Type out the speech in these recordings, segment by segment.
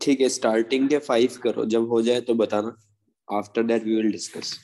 ठीक है, स्टार्टिंग के 5 करो, जब हो जाए तो बताना। After that we will discuss.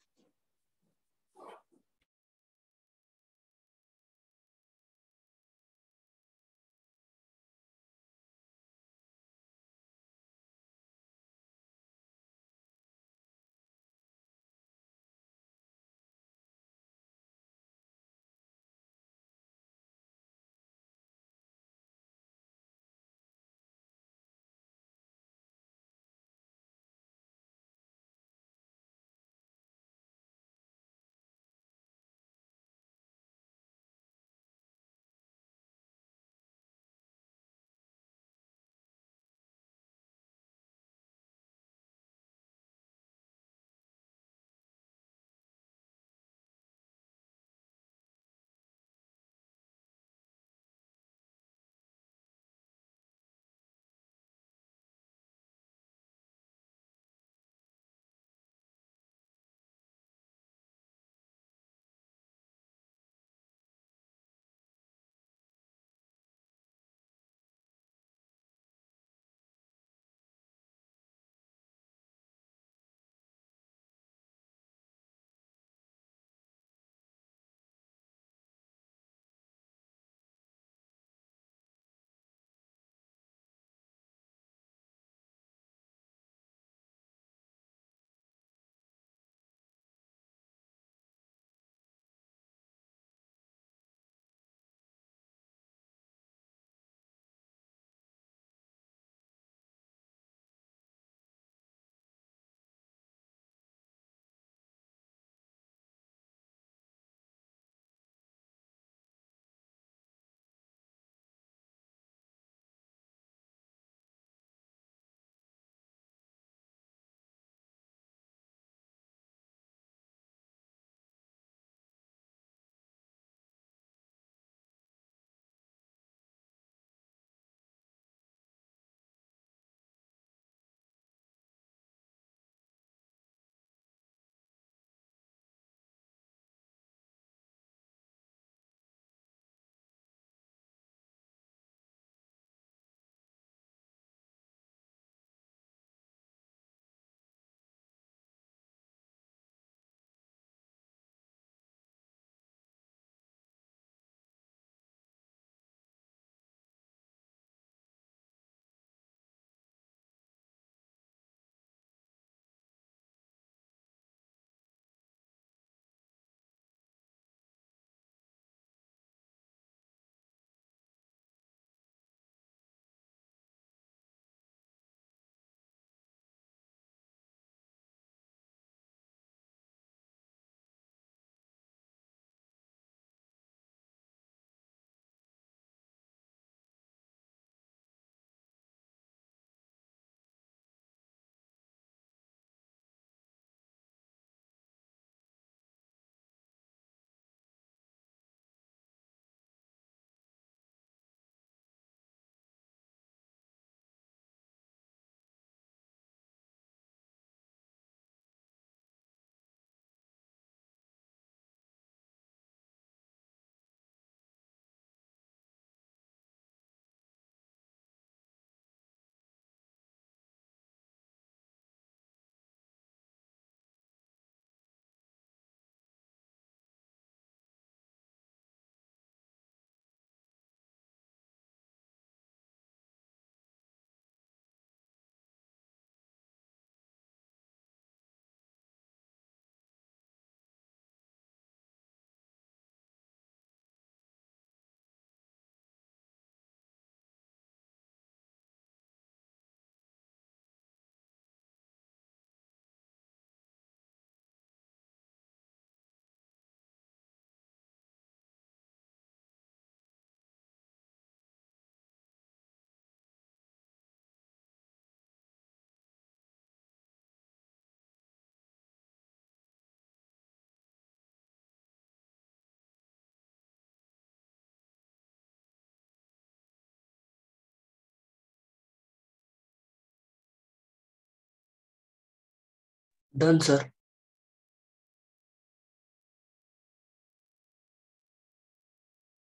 Done sir.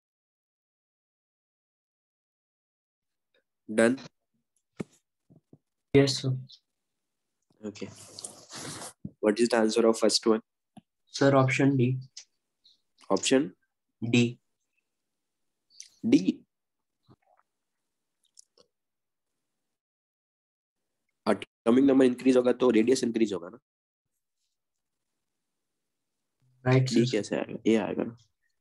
Done. Yes, sir. Okay. What is the answer of first one? Sir, option D. Option D. D. Atomic number increase होगा तो रेडियस इंक्रीज होगा ना. Right, sir. डी कैसे आएगा? ए आएगा ना.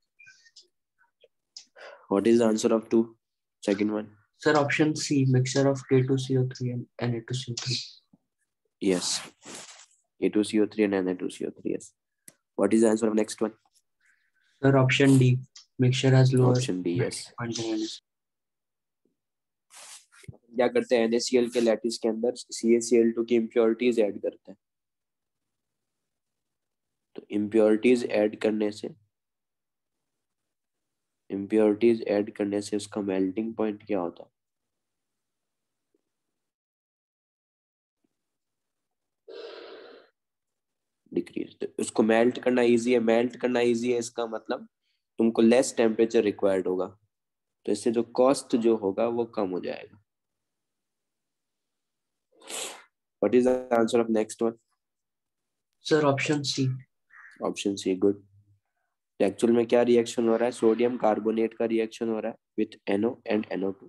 What is the answer of two? Second one. Sir, option C. Mixture of K2CO3 and Na2CO3. Yes. A2CO3 and Na2CO3. Yes. What is the answer of next one? Sir, option D. Mixture has lower Option D. Yes. point than NaCl. क्या करते हैं NaCl के lattice के अंदर CaCl2 की impurities add करते हैं. तो इम्प्योरिटीज ऐड करने से उसका मेल्टिंग पॉइंट क्या होता है? डिक्रीज. तो उसको मेल्ट करना इजी है. इसका मतलब तुमको लेस टेम्परेचर रिक्वायर्ड होगा, तो इससे जो कॉस्ट जो होगा वो कम हो जाएगा. What is the answer of next one? Sir, option C. Option C. Good. Actual में क्या रिएक्शन हो रहा है? सोडियम कार्बोनेट का रिएक्शन हो रहा है विथ NO एंड NO2.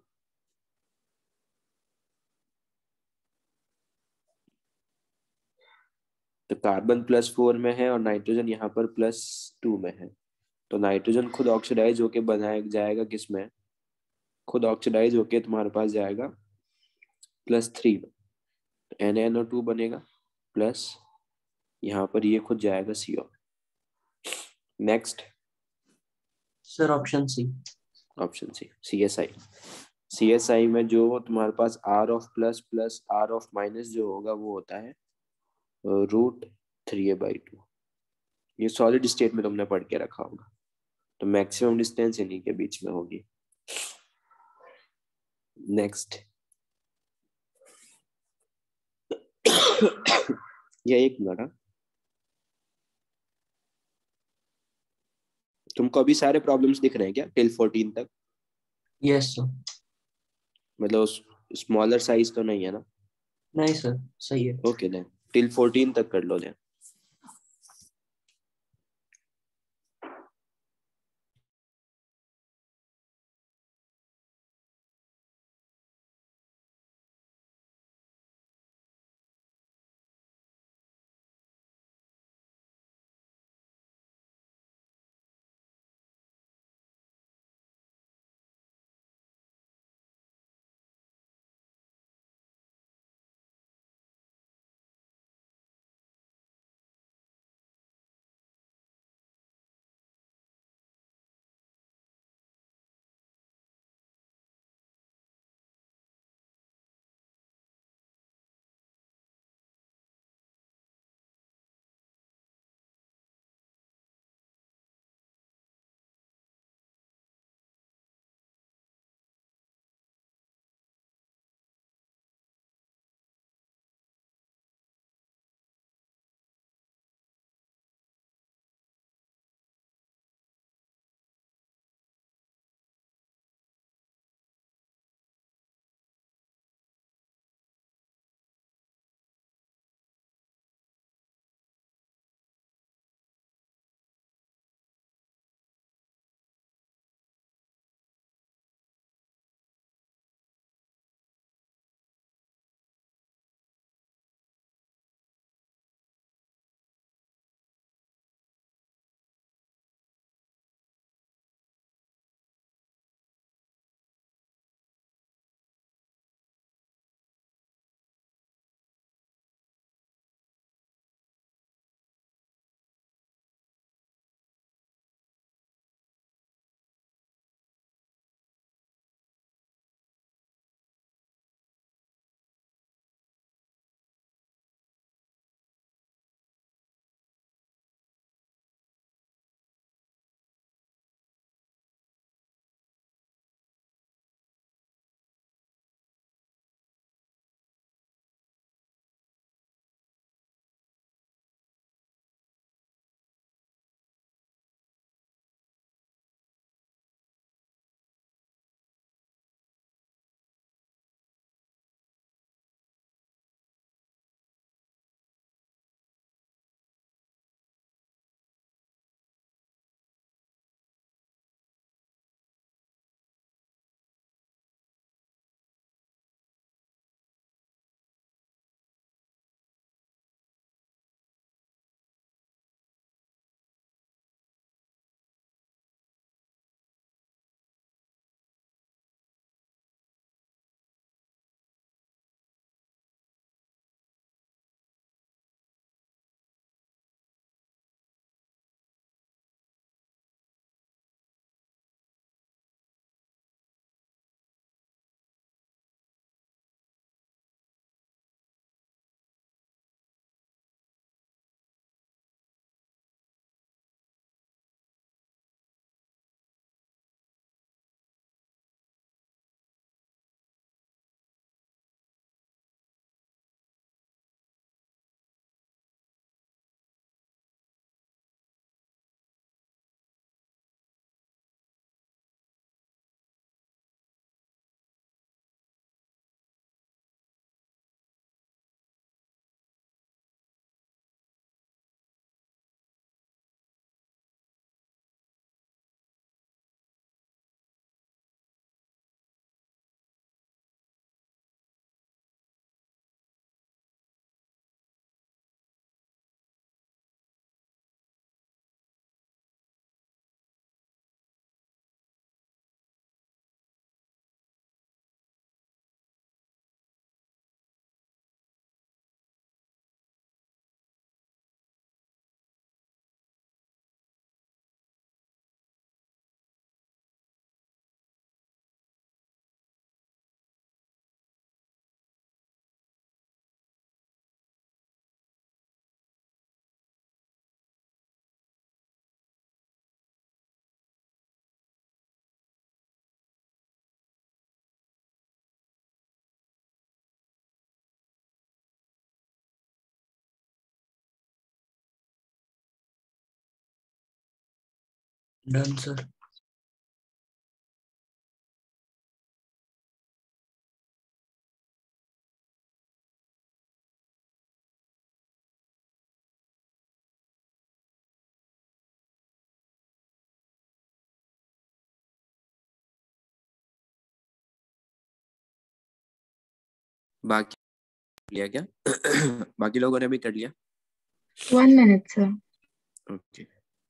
तो कार्बन +4 में है और नाइट्रोजन यहाँ पर +2 में है. तो नाइट्रोजन खुद ऑक्सीडाइज होके बनाया जाएगा किसमें? खुद ऑक्सीडाइज होके तुम्हारे पास जाएगा +3 में. तो NaNO2 बनेगा प्लस यहाँ पर ये खुद जाएगा CO. Next. Sir, option C. Option C. CSI में जो तुम्हारे पास R of plus plus R of minus जो होगा वो होता है √3a/2. ये सॉलिड स्टेट में तुमने पढ़ के रखा होगा. तो मैक्सिमम डिस्टेंस इन्हीं के बीच में होगी. नेक्स्ट. ये एक मिनट. तुमको अभी सारे प्रॉब्लम्स दिख रहे हैं क्या टिल 14 तक? Yes, sir. मतलब स्मॉलर साइज तो नहीं है ना? नहीं सर, सही है. ओके देन टिल 14 तक कर लो देन. Done sir. बाकी लिया क्या? बाकी लोगों ने भी कर लिया? 1 minute, sir. Okay.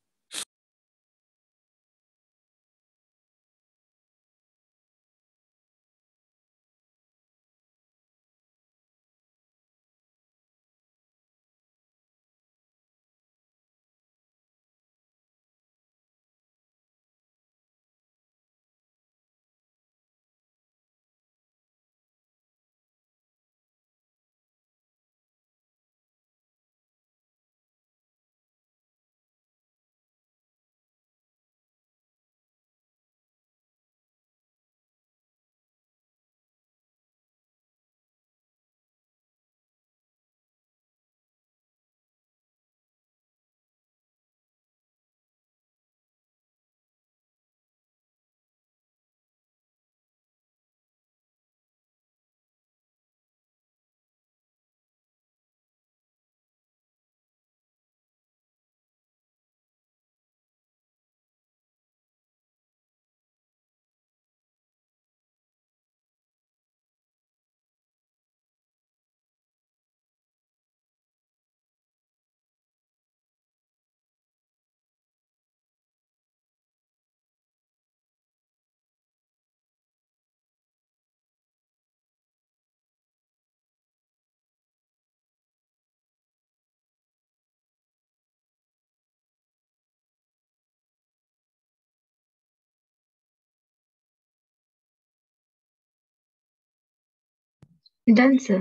Done, sir.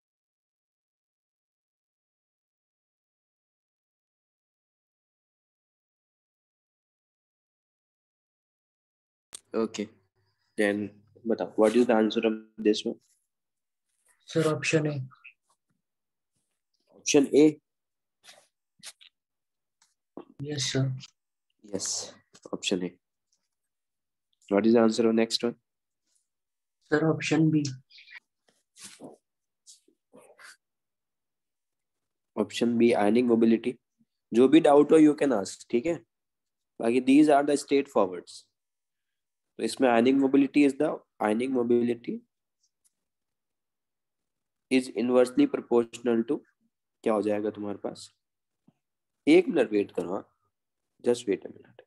Okay, then बताओ what is the answer of this one? Sir option A. Option A? Yes sir. Yes, option A. What is the answer of next one? Sir option B. Option B ionic mobility. जो भी doubt हो you can ask, ठीक है? बाकी these are the straight forwards. तो इसमें ionic mobility is inversely proportional to, क्या हो जाएगा तुम्हारे पास? 1 मिनट वेट करो, just wait a minute.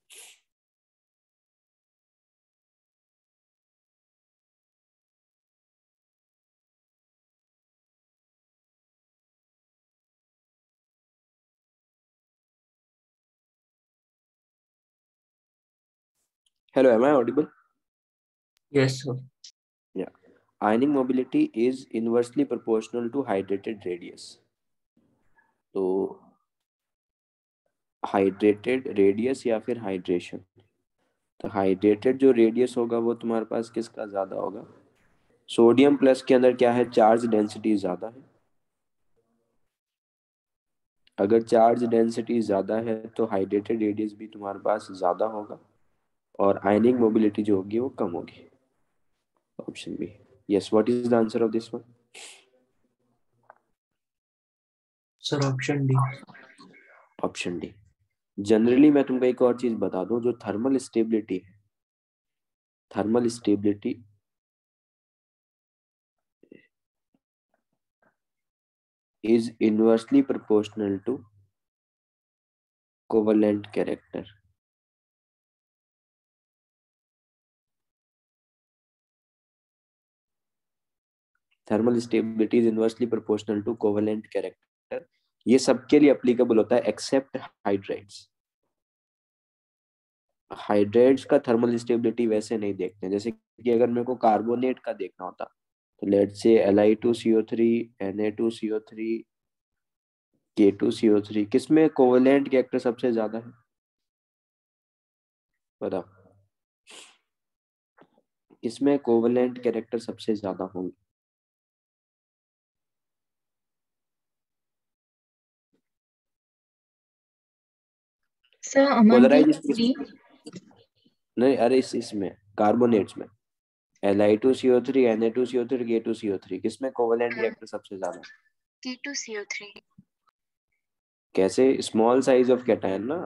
Hello, am I audible? Yes sir. Yeah. Ionic mobility is inversely proportional to hydrated radius. तो hydrated radius या फिर हाइड्रेशन, तो हाइड्रेटेड जो रेडियस होगा वो तुम्हारे पास किसका ज्यादा होगा? सोडियम प्लस के अंदर क्या है? चार्ज डेंसिटी ज्यादा है। अगर चार्ज डेंसिटी ज्यादा है तो हाइड्रेटेड रेडियस भी तुम्हारे पास ज्यादा होगा और आयनिक मोबिलिटी जो होगी वो कम होगी। Option B. Yes, what is the answer of this one? Sir option D. Option D. Generally मैं तुमको एक और चीज बता दूं, जो थर्मल स्टेबिलिटी है, thermal stability is inversely proportional to covalent character. Thermal stability is inversely proportional to covalent character. ये सबके लिए एप्लीकेबल होता है एक्सेप्ट हाइड्राइड्स। हाइड्राइड्स का थर्मल स्टेबिलिटी वैसे नहीं देखते हैं। जैसे कि अगर मेरे को कार्बोनेट का देखना होता तो let's say Li2CO3, Na2CO3, K2CO3, किसमें कोवेलेंट कैरेक्टर सबसे ज्यादा है? बताओ, इसमें कोवेलेंट कैरेक्टर सबसे ज्यादा होंगे? Sir, among these three, नहीं, अरे इसमें कार्बोनेट्स में Li2CO3, Na2CO3, K2CO3 किसमें कोवेलेंट रिएक्टर सबसे ज्यादा? K2CO3. कैसे? स्मॉल साइज ऑफ कैटायन ना।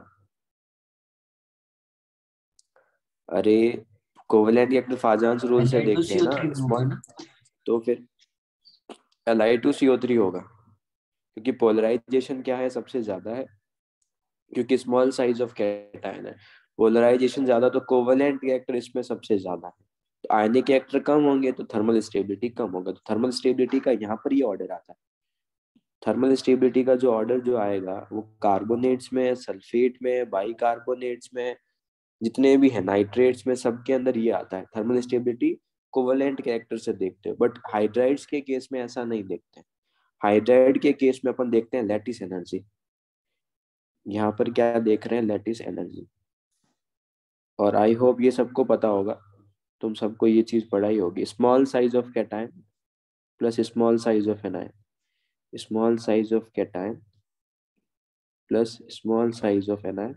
अरे कोवेलेंट रिएक्टर फाजान्स रूल से देखते हैं ना, स्मॉल, तो फिर Li2CO3 होगा, क्योंकि पोलराइजेशन क्या है, सबसे ज्यादा है, क्योंकि स्मॉल साइज ऑफ कैटायन है। पोलराइजेशन ज्यादा तो कोवेलेंट रिएक्टर इसमें सबसे ज्यादा है, तो आयनिक रिएक्टर कम होंगे तो थर्मल स्टेबिलिटी कम होगा। तो थर्मल स्टेबिलिटी का यहाँ पर ये ऑर्डर आता है। थर्मल स्टेबिलिटी का जो ऑर्डर जो आएगा वो कार्बोनेट्स में, सल्फेट में, बाइकार्बोनेट्स में, जितने भी है नाइट्रेट्स में, सबके अंदर ये आता है। थर्मल स्टेबिलिटी कोवेलेंट कैरेक्टर से देखते हैं, बट हाइड्राइड्स के केस में ऐसा नहीं देखते हैं। हाइड्राइड के केस में अपन देखते हैं लैटिस एनर्जी। यहाँ पर क्या देख रहे हैं? Lattice energy. और आई होप ये सबको पता होगा, तुम सबको ये चीज पढ़ाई होगी। Small size of cation plus small size of anion, small size of cation plus small size of anion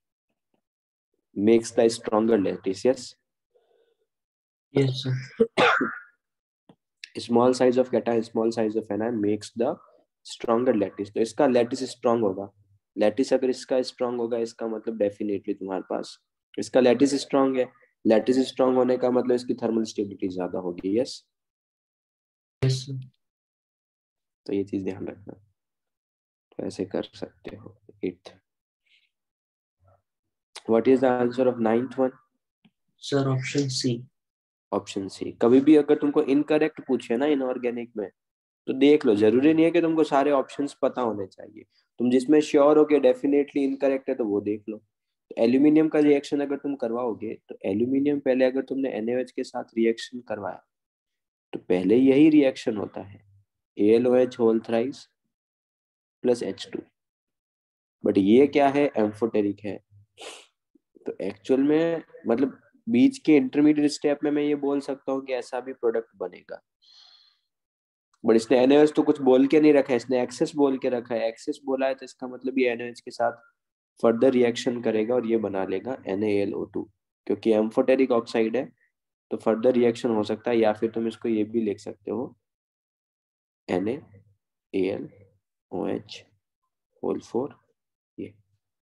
makes the stronger lattice. Yes, Yes, sir. small size of cation, small size of anion makes the stronger lattice. तो इसका lattice strong होगा। lattice अगर इसका strong होगा, इसका मतलब definitely तुम्हारे पास इसका lattice strong है। lattice strong होने का मतलब इसकी thermal stability ज्यादा होगी। yes, Yes, sir. तो ये चीज ध्यान रखना, तो ऐसे कर सकते हो। 8th, what is the answer of 9th one? Sir, option C. Option C. कभी भी अगर तुमको इनकरेक्ट पूछे ना इनऑर्गेनिक में, तो देख लो, जरूरी नहीं है कि तुमको सारे ऑप्शंस पता होने चाहिए। तुम जिसमें श्योर हो कि डेफिनेटली इनकरेक्ट है तो वो देख लो। तो एल्यूमिनियम का रिएक्शन अगर तुम करवाओगे, तो एल्यूमिनियम पहले अगर तुमने NaOH के साथ रिएक्शन करवाया, तो पहले यही रिएक्शन होता है, AlOH whole thrice plus H2। But ये क्या है? एम्फोटेरिक है। तो एक्चुअल में मतलब बीच के इंटरमीडिएट स्टेप में मैं ये बोल सकता हूँ कि ऐसा भी प्रोडक्ट बनेगा। बट इसने NaOH तो कुछ बोल के नहीं रखा है, इसने एक्सेस बोल के रखा है। एक्सेस बोला है तो इसका मतलब ये NaOH के साथ फर्दर रिएक्शन करेगा और ये बना लेगा NaLO2, क्योंकि एम्फोटेरिक ऑक्साइड है, तो फर्दर रिएक्शन हो सकता है। या फिर तुम इसको ये भी लिख सकते हो NaAlOH होल 4। ये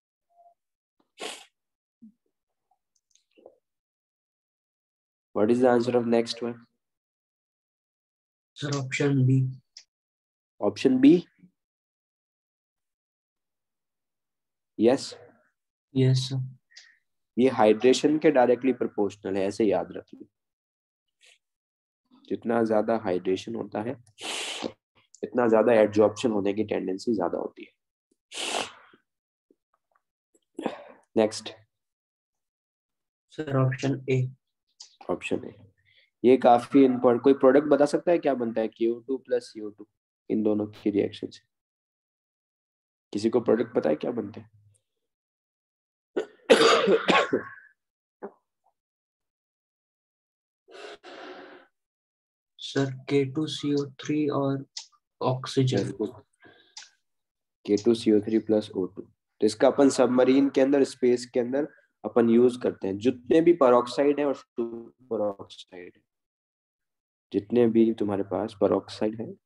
what is the answer of next one? Sir, option B. Option B. Yes, Yes, sir. ये हाइड्रेशन के डायरेक्टली प्रोपोर्शनल है, ऐसे याद रख लो। जितना ज्यादा हाइड्रेशन होता है, इतना ज्यादा एड्जॉर्प्शन होने की टेंडेंसी ज्यादा होती है। Next, Sir, option A. Option है ये काफी इम्पोर्टेंट। कोई प्रोडक्ट बता सकता है क्या बनता है CO2 प्लस CO2 इन दोनों की रिएक्शन से? किसी को प्रोडक्ट पता है क्या बनते हैं? Sir, K2CO3 और ऑक्सीजन। K2CO3 plus O2। तो इसका अपन सबमरीन के अंदर, स्पेस के अंदर अपन यूज करते हैं। जितने भी परऑक्साइड है और सुपर ऑक्साइड है, जितने भी तुम्हारे पास परऑक्साइड है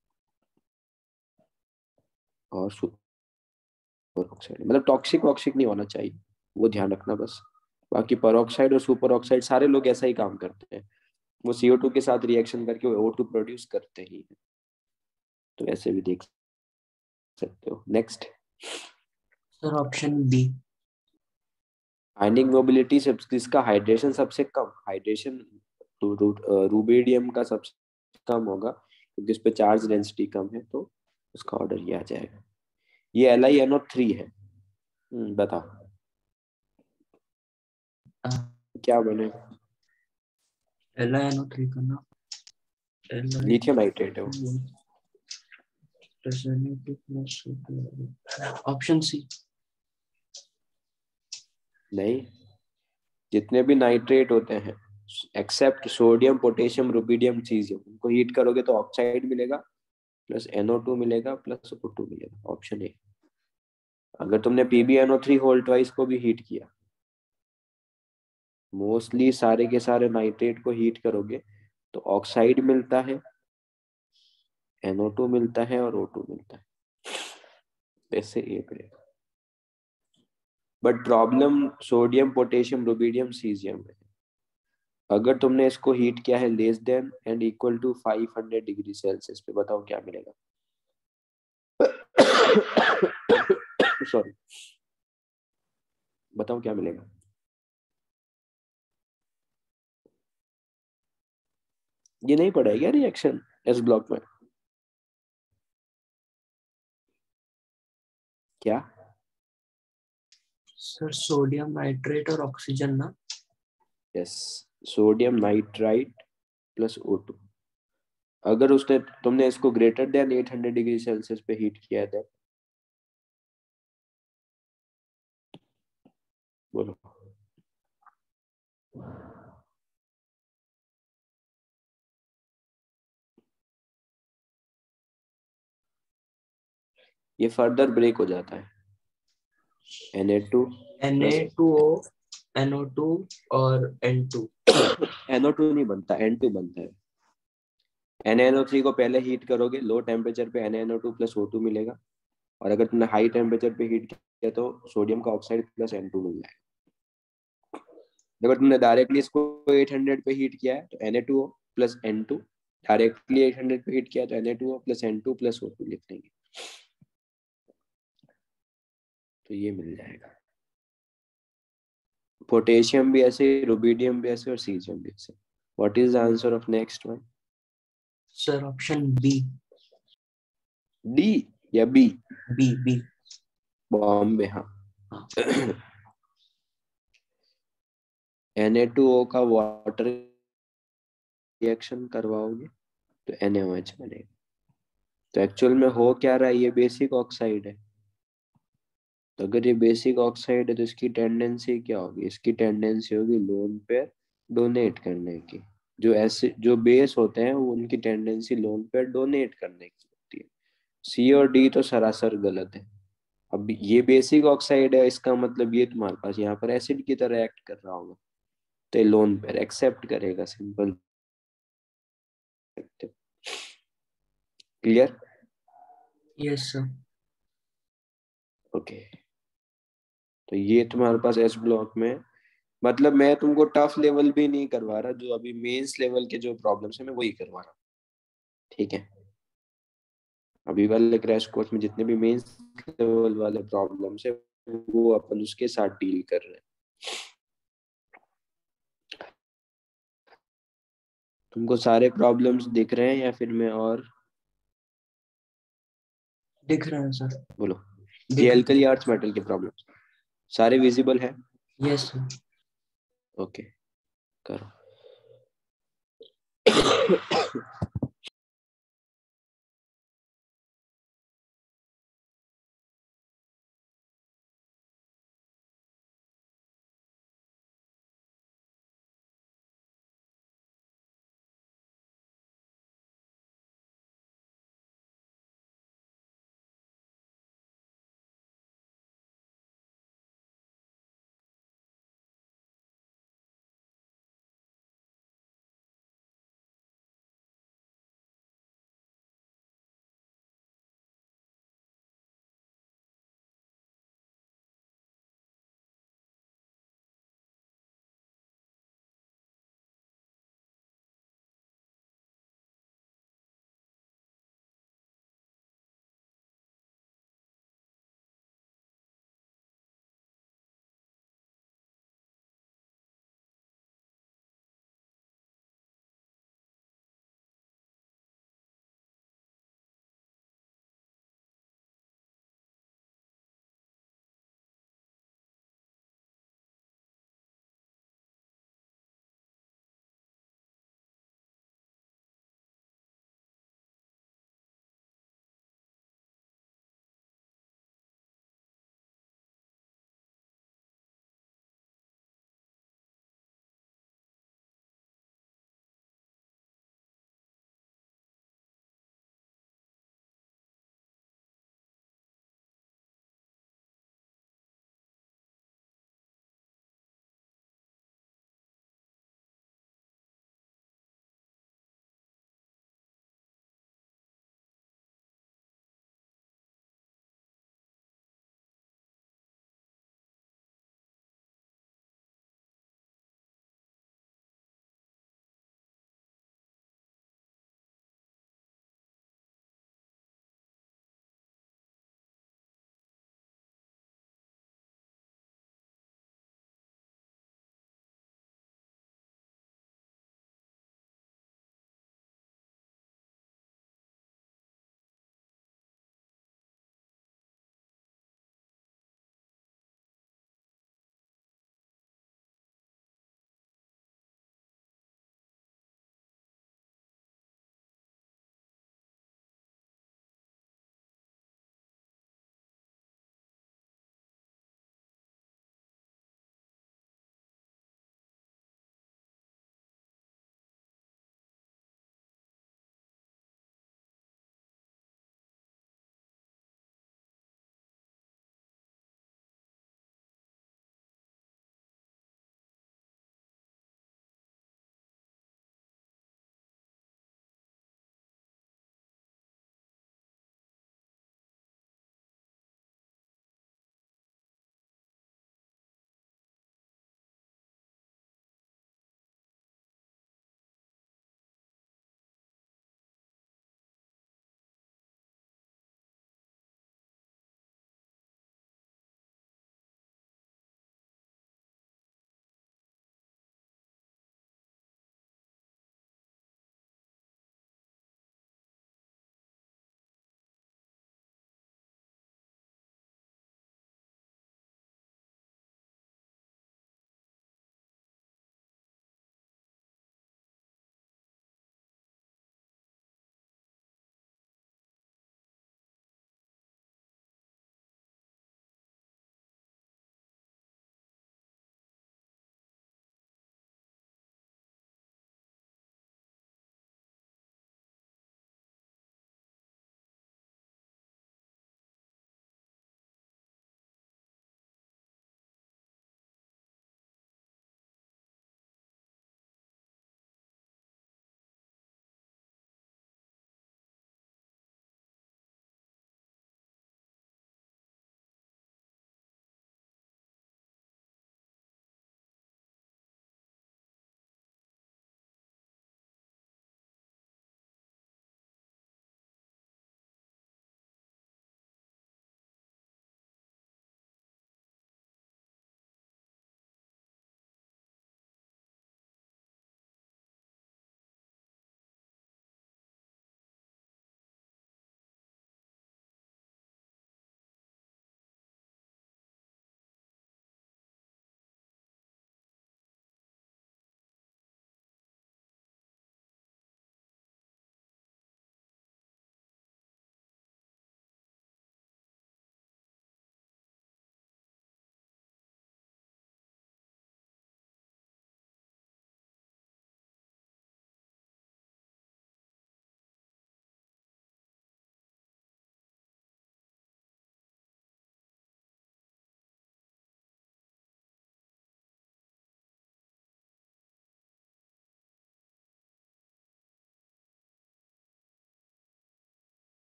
और सुपर ऑक्साइड, मतलब टॉक्सिक वॉक्सिक नहीं होना चाहिए, वो ध्यान रखना बस। बाकी परऑक्साइड और सुपर ऑक्साइड सारे लोग ऐसा ही काम करते हैं, वो CO2 के साथ रिएक्शन करके वो O2 प्रोड्यूस करते ही है। तो ऐसे भी देख सकते हो। Next, sir, option B. Ionic mobility से किसका हाइड्रेशन सबसे कम? हाइड्रेशन रूबेडियम का सबसे कम होगा, क्योंकि इस पे चार्ज डेंसिटी कम है, तो उसका ऑर्डर ये आ जाएगा। ये LiNO3 है। बताओ क्या बनेगा? LiNO3 का ना, लिथियम नाइट्रेट है वो। Option C. नहीं, जितने भी नाइट्रेट होते हैं except sodium, potassium, rubidium, caesium, उनको हीट करोगे तो ऑक्साइड मिलेगा प्लस NO2 मिलेगा प्लस O2 मिलेगा। Option A. अगर तुमने PbNO3 होल ट्वाइस को भी हीट किया, मोस्टली सारे के सारे नाइट्रेट को हीट करोगे तो ऑक्साइड मिलता है, NO2 मिलता है और O2 मिलता है, ऐसे एक रहेगा। But problem sodium potassium rubidium caesium है। अगर तुमने इसको हीट किया है less than and equal to 500 degree Celsius पे, बताओ क्या मिलेगा? सॉरी, बताओ क्या मिलेगा? ये नहीं पढ़ा है क्या रिएक्शन एस ब्लॉक में? क्या? सर सोडियम नाइट्रेट और ऑक्सीजन ना? Yes, sodium nitrite plus O2। अगर उसने तुमने इसको ग्रेटर देन 800 डिग्री सेल्सियस पे हीट किया था, बोलो। ये फर्दर ब्रेक हो जाता है, Na2 प्लस Na2O, NO2 और N2। NO2 नहीं बनता, N2 बनता है। NaNO3 को पहले हीट करोगे, लो टेम्परेचर पे NaNO2 प्लस O2 मिलेगा, और अगर तुमने हाई टेम्परेचर पे हीट किया तो सोडियम का ऑक्साइड प्लस N2 मिल जाएगा। अगर तुमने डायरेक्टली इसको 800 पे हीट किया है तो Na2O प्लस N2, डायरेक्टली 800 पे हीट किया तो Na2O plus N2 plus O2 लिख देंगे, तो ये मिल जाएगा। पोटेशियम भी ऐसे, रुबिडियम भी ऐसे और सीजियम भी ऐसे। What is the answer of next one? Sir option B. D या बी? B B. बॉम्बे, हाँ। Na2O का वाटर रिएक्शन करवाओगे तो NaOH बनेगा। तो एक्चुअल में हो क्या रहा है, ये बेसिक ऑक्साइड है। तो अगर ये बेसिक ऑक्साइड है तो इसकी टेंडेंसी क्या होगी? इसकी टेंडेंसी होगी लोन पेयर डोनेट करने की। जो ऐसे जो बेस होते हैं वो उनकी टेंडेंसी लोन पेयर डोनेट करने की होती है। सी और डी तो सरासर गलत है। अब ये बेसिक ऑक्साइड है, इसका मतलब ये तुम्हारे पास यहाँ पर एसिड की तरह एक्ट कर रहा होगा, तो ये लोन पेयर एक्सेप्ट करेगा, simple. Clear? Yes sir. Okay, तो ये तुम्हारे पास एस ब्लॉक में, मतलब मैं तुमको टफ लेवल भी नहीं करवा रहा, जो अभी मेंस लेवल के जो प्रॉब्लम्स है मैं वही करवा रहा हूँ, ठीक है? अभी वाले क्रैश कोर्स में जितने भी मेंस लेवल वाले प्रॉब्लम्स है वो अपन उसके साथ डील कर रहे हैं। तुमको सारे प्रॉब्लम्स दिख रहे हैं या फिर मैं और दिख रहा है सर। बोलो? ये दिख एल्कली अर्थ मेटल के प्रॉब्लम्स सारे विजिबल है? Yes sir. ओके, करो।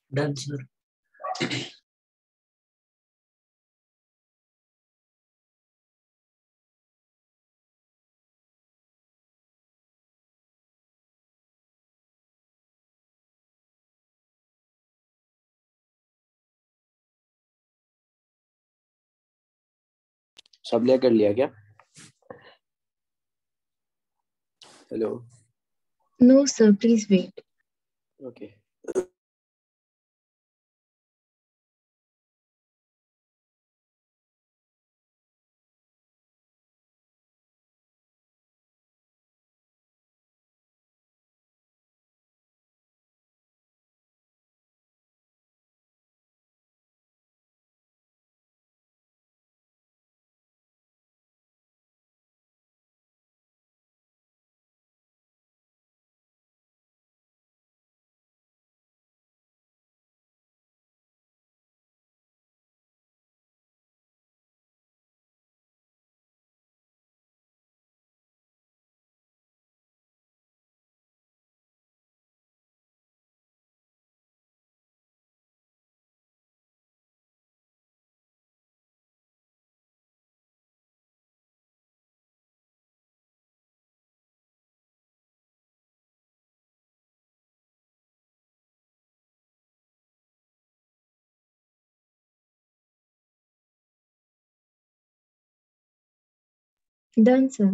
Done, sir. सब ले कर लिया क्या? Hello. No, sir. Please wait. Okay. Done, sir.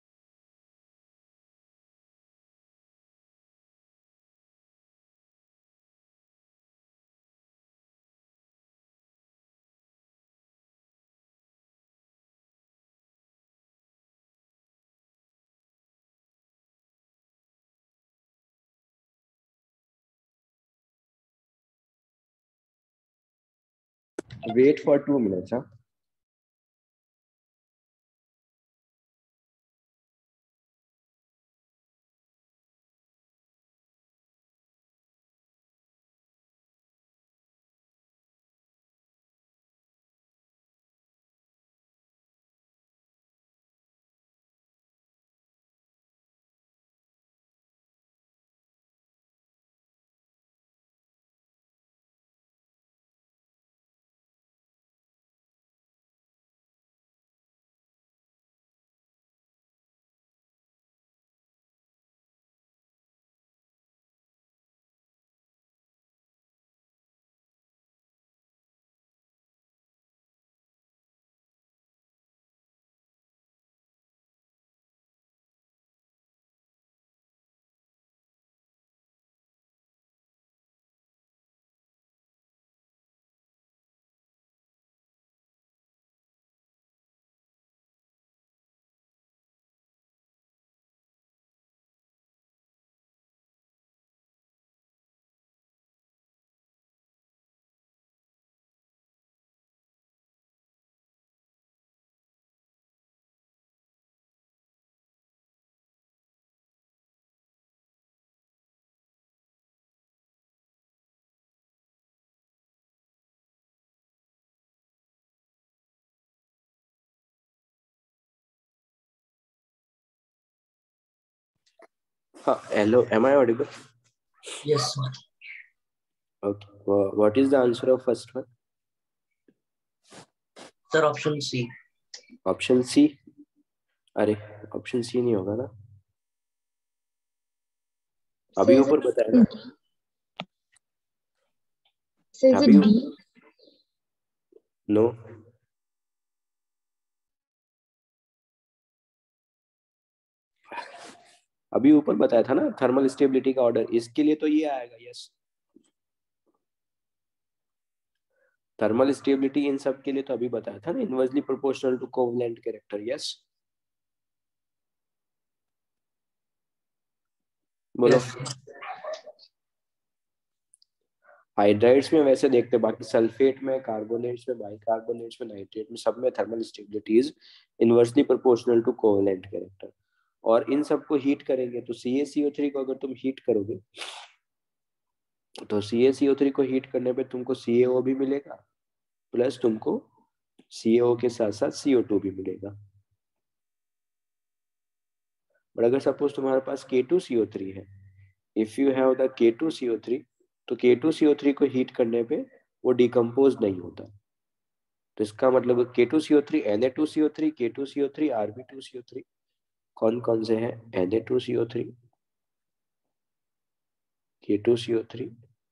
Wait for 2 minutes, huh? Hello, am I audible? Yes, sir. Okay. What is the answer of first one? Sir, option C. Option C. अरे, option C नहीं होगा ना. अभी So is ऊपर बताया ना. it, so is अभी it D? No. अभी ऊपर बताया था ना थर्मल स्टेबिलिटी का ऑर्डर, इसके लिए तो ये आएगा. यस, थर्मल स्टेबिलिटी इन सब के लिए तो अभी बताया था ना, inversely proportional to covalent character. Yes, बोलो. Yes. हाइड्राइड्स में वैसे देखते, बाकी सल्फेट में, कार्बोनेट्स में, बाइकार्बोनेट्स में, नाइट्रेट में, सब में thermal stability is inversely proportional to covalent character. और इन सबको हीट करेंगे तो CaCO3 को अगर तुम हीट करोगे तो CaCO3 को हीट करने पे तुमको CaO भी मिलेगा, प्लस तुमको CaO के साथ साथ CO2 भी मिलेगा. बट अगर सपोज तुम्हारे पास K2CO3 है, if you have the K2CO3 तो K2CO3 को हीट करने पे वो डिकम्पोज नहीं होता। तो इसका मतलब K2CO3 Na2CO3 K2CO3 Rb2CO3 कौन कौन से हैं? Na2CO3 K2CO3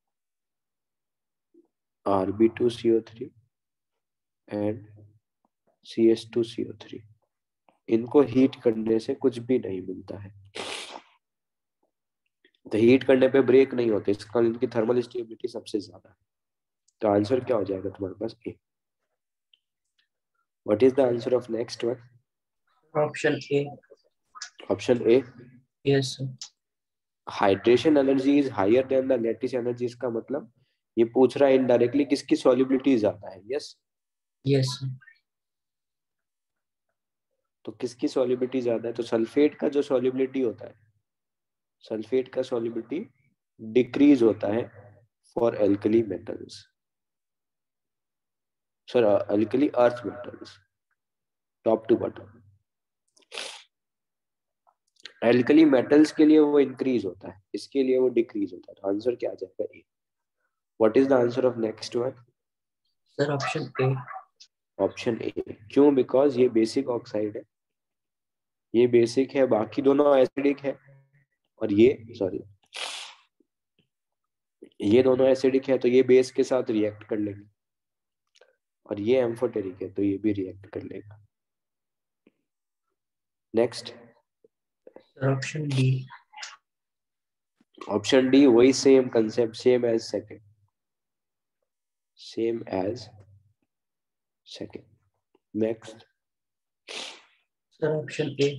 Rb2CO3 and CS2CO3। इनको हीट करने से कुछ भी नहीं मिलता है। तो हीट करने पे ब्रेक नहीं होते, इसका इनकी थर्मल स्टेबिलिटी सबसे ज्यादा है। तो आंसर क्या हो जाएगा तुम्हारे पास? A. What is the answer of next one? Option A. Option A. Yes, sir. Hydration energy is higher than the lattice energy, इसका मतलब ये पूछ रहा है इनडायरेक्टली किसकी सॉल्युबिलिटी ज्यादा है। यस। Yes, sir. तो किसकी सॉल्युबिलिटी ज्यादा है? तो सल्फेट का जो सॉल्युबिलिटी होता है, सल्फेट का सॉल्युबिलिटी डिक्रीज होता है for alkali metals, sir alkali earth metals, top to bottom. Alkali metals के लिए वो इंक्रीज होता है, इसके लिए वो डिक्रीज होता है। तो आंसर क्या आ जाएगा? A. What is the answer of next one? Sir, option A. Option A. क्यों? बिकॉज ये बेसिक ऑक्साइड है, ये बेसिक है, बाकी दोनों एसिडिक है, और ये सॉरी ये दोनों एसिडिक है, तो ये बेस के साथ रिएक्ट कर लेंगे, और ये एम्फोटेरिक है तो ये भी रिएक्ट कर लेगा। Next. Sir, option D. Option D वही same concept, same as second, same as second. Next. Sir, option A.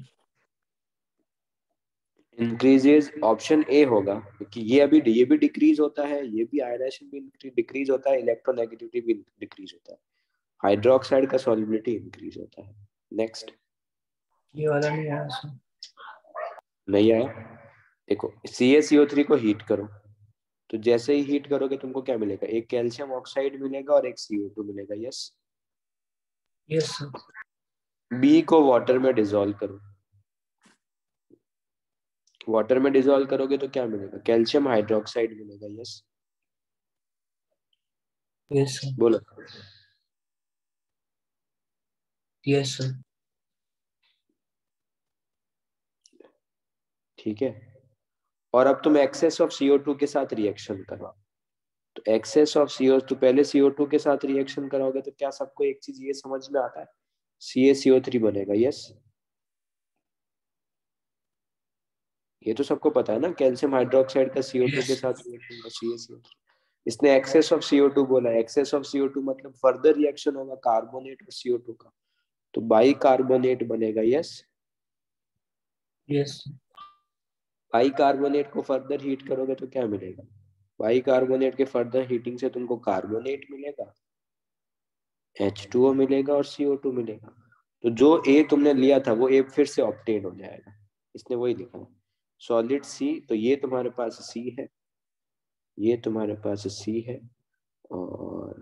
Increases, option A होगा, क्योंकि ये भी डिक्रीज होता है, ये भी आयनाइजेशन भी डिक्रीज होता है, इलेक्ट्रोनेगेटिविटी भी डिक्रीज होता है, हाइड्रोक्साइड का सॉल्युबिलिटी इंक्रीज होता है। नेक्स्ट। ये वाला नहीं आया sir. नहीं आया? देखो CaCO3 को हीट करो, तो जैसे ही हीट करोगे तुमको क्या मिलेगा? एक कैल्शियम ऑक्साइड मिलेगा और एक CO2 मिलेगा। यस। Yes, sir. बी को वाटर में डिसॉल्व करो, वाटर में डिसॉल्व करोगे तो क्या मिलेगा? कैल्शियम हाइड्रोक्साइड मिलेगा। यस। Yes, sir. बोलो। Yes, sir. ठीक है। और अब तुम एक्सेस ऑफ CO2 के साथ रिएक्शन कराओ, तो एक्सेस ऑफ CO2, पहले CO2 के साथ रिएक्शन कराओगे तो क्या सबको एक चीज ये समझ में आता है? CaCO3 बनेगा। यस। ये तो सबको पता है ना, कैल्शियम हाइड्रोक्साइड का CO2 के Yes. साथ रिएक्शन का CaCO3। इसने एक्सेस ऑफ CO2 बोला, एक्सेस ऑफ CO2 मतलब फर्दर रिएक्शन होगा कार्बोनेट और CO2 का, तो बाई कार्बोनेट बनेगा। यस। Yes. बाई कार्बोनेट को फर्दर हीट करोगे तो क्या मिलेगा? बाई कार्बोनेट के फर्दर हीटिंग से तुमको कार्बोनेट मिलेगा, H2O मिलेगा और CO2 मिलेगा। तो जो ए तुमने लिया था वो ए फिर से ऑब्टेन हो जाएगा। इसने वही लिखा है सॉलिड C, तो ये तुम्हारे पास C है, ये तुम्हारे पास C है, और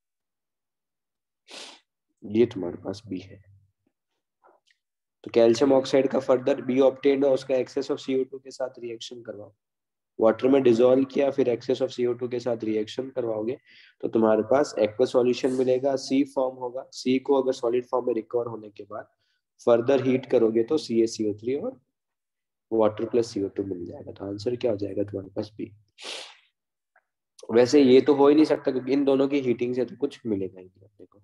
ये तुम्हारे पास B है। तो कैल्शियम ऑक्साइड का फर्दर B ऑब्टेन है, उसका एक्सेस ऑफ CO2 के साथ रिएक्शन करवाओ, वाटर में डिसॉल्व किया, फिर एक्सेस ऑफ CO2 के साथ रिएक्शन करवाओगे तो तुम्हारे पास एक्वा सॉल्यूशन मिलेगा, C फॉर्म होगा। C को अगर सॉलिड फॉर्म में रिकवर होने के बाद फर्दर हीट करोगे तो CaCO3 और वाटर प्लस CO2 मिल जाएगा। तो आंसर क्या हो जाएगा तुम्हारे पास? बी। वैसे ये तो हो ही नहीं सकता क्योंकि इन दोनों की हीटिंग से तो कुछ मिलेगा ही नहीं अपने को।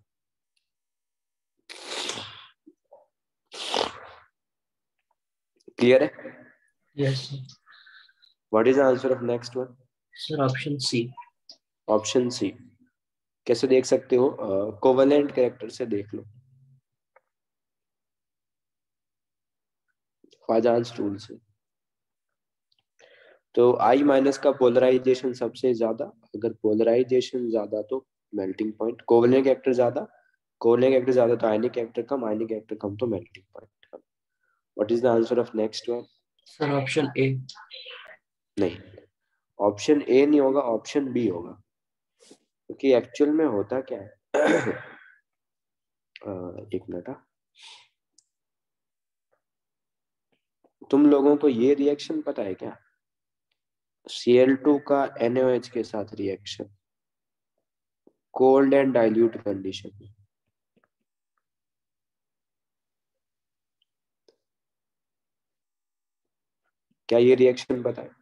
क्लियर है? Yes, sir. What is the answer of next one? Sir, option C. Option C. कैसे देख सकते हो? कोवेलेंट कैरेक्टर से देख लो, फाजांस टूल से। तो I माइनस का पोलराइजेशन सबसे ज्यादा, अगर पोलराइजेशन ज्यादा तो मेल्टिंग पॉइंट, कोवेलेंट कैरेक्टर ज्यादा, कोवेलेंट कैरेक्टर ज्यादा तो आयनिक कैरेक्टर कम, आयनिक कैरेक्टर कम तो मेल्टिंग पॉइंट कम। What is the answer of next one? Sir, option A. नहीं, ऑप्शन ए नहीं होगा, ऑप्शन बी होगा, क्योंकि एक्चुअल में होता क्या है एक मिनट। तुम लोगों को ये रिएक्शन पता है क्या? Cl2 का NaOH के साथ reaction cold and dilute condition में। क्या ये रिएक्शन पता है?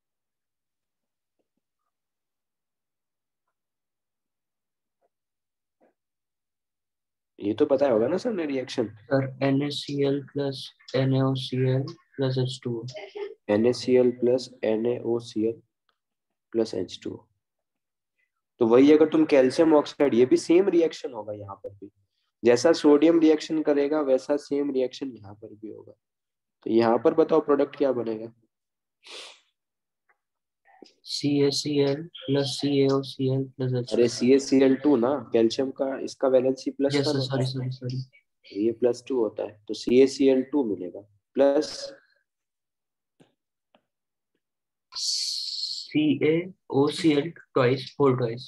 ये तो पता होगा ना सबने reaction. Sir NaCl plus NaOCl plus H2O। NaCl plus NaOCl plus H2O। तो वही अगर तुम कैल्शियम ऑक्साइड, ये भी सेम रिएक्शन होगा यहाँ पर भी, जैसा सोडियम रिएक्शन करेगा वैसा सेम रिएक्शन यहाँ पर भी होगा। तो यहाँ पर बताओ प्रोडक्ट क्या बनेगा? CaCl plus CaOCl plus अरे H2O। CaCl2 ना, कैल्शियम का इसका वैलेंसी यस +1 सर, होता सॉरी है, सॉरी सॉरी। ये +2 होता है, तो CaCl2 मिलेगा plus CaOCl twice, whole twice।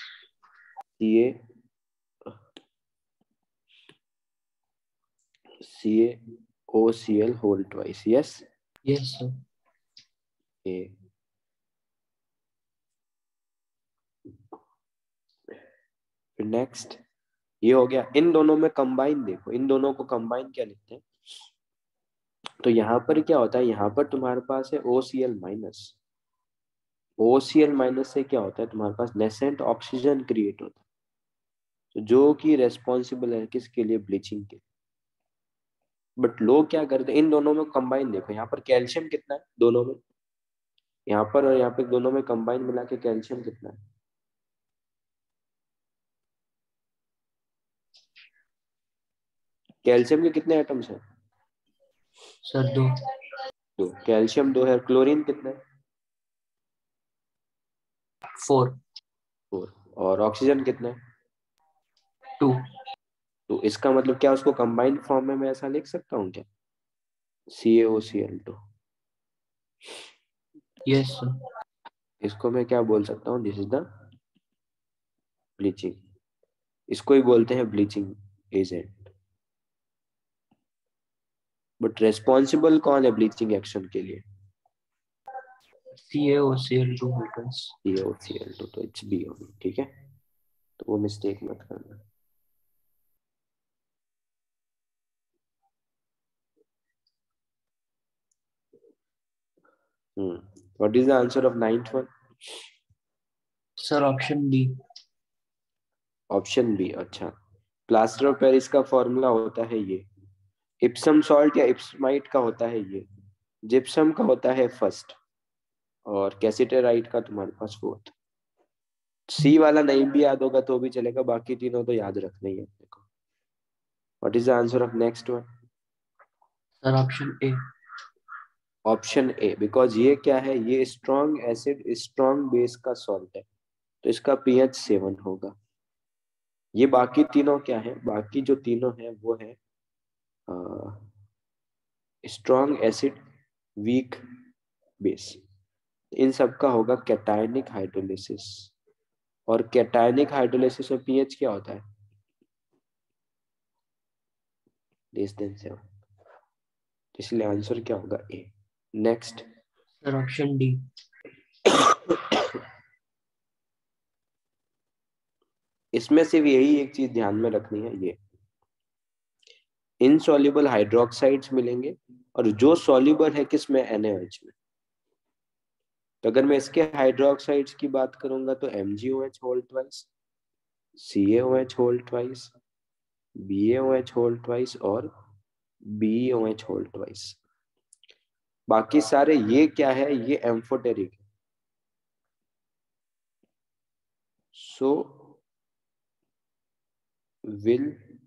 CaOCl whole twice, yes। Yes sir. फिर नेक्स्ट ये हो गया। इन दोनों में कंबाइन देखो, इन दोनों को कंबाइन क्या लिखते हैं? तो यहाँ पर क्या होता है, यहाँ पर तुम्हारे पास है OCl माइनस। OCl माइनस से क्या होता है, तुम्हारे पास नेसेंट ऑक्सीजन क्रिएट होता है, तो जो कि रेस्पॉन्सिबल है किसके लिए, ब्लीचिंग के। बट लोग क्या करते हैं, इन दोनों में कंबाइन देखो, यहाँ पर कैल्शियम कितना है दोनों में, यहाँ पर और यहाँ पे दोनों में कंबाइन मिला के कैल्शियम कितना है? कैल्शियम के कितने एटम्स हैं? सर 2। तो कैल्शियम 2 है। क्लोरीन कितना है? 4। 4। और ऑक्सीजन कितना है? 2। तो इसका मतलब क्या, उसको कंबाइंड फॉर्म में मैं ऐसा लिख सकता हूँ क्या, CaOCl2? Yes sir. इसको मैं क्या बोल सकता हूँ, दिस इज द ब्लीचिंग, इसको ही बोलते हैं ब्लीचिंग एजेंट। बट रेस्पॉन्सिबल कौन है ब्लीचिंग एक्शन के लिए? CaOCl2 whole twice। CaOCl2, तो इट्स बी होगी, ठीक है, तो वो मिस्टेक मत करना। What is the answer of 9th one? Sir option D. Option B, अच्छा। प्लास्टर ऑफ पेरिस का फॉर्मूला होता है ये, इप्सम सॉल्ट या इप्समाइट का होता है ये, जिप्सम का होता है फर्स्ट, और कैसिटेराइट का तुम्हारे पास फोर्थ। सी वाला नहीं भी याद होगा तो भी चलेगा, बाकी तीनों तो याद रखना ही है अपने को। What is the answer of next one? Sir option A. Option A, because ये क्या है, ये स्ट्रॉन्ग एसिड स्ट्रॉन्ग बेस का सॉल्ट है, तो इसका pH 7 होगा। ये बाकी तीनों क्या है, बाकी जो तीनों है वो है स्ट्रॉन्ग एसिड वीक बेस, इन सब का होगा कैटायनिक हाइड्रोलिसिस, और कैटायनिक हाइड्रोलिसिस में pH क्या होता है, लेस देन 7, इसलिए आंसर क्या होगा, A. Next. Sir option D. इसमें सिर्फ यही एक चीज ध्यान में रखनी है, ये इनसॉल्युबल हाइड्रोक्साइड्स मिलेंगे, और जो सॉल्युबल है किसमें, NaOH में। तो अगर मैं इसके हाइड्रोक्साइड्स की बात करूंगा तो MgOH whole twice, CaOH whole twice, BaOH whole twice और BeOH होल ट्वाइस। बाकी सारे ये क्या है, ये एम्फोटेरिक है, सो will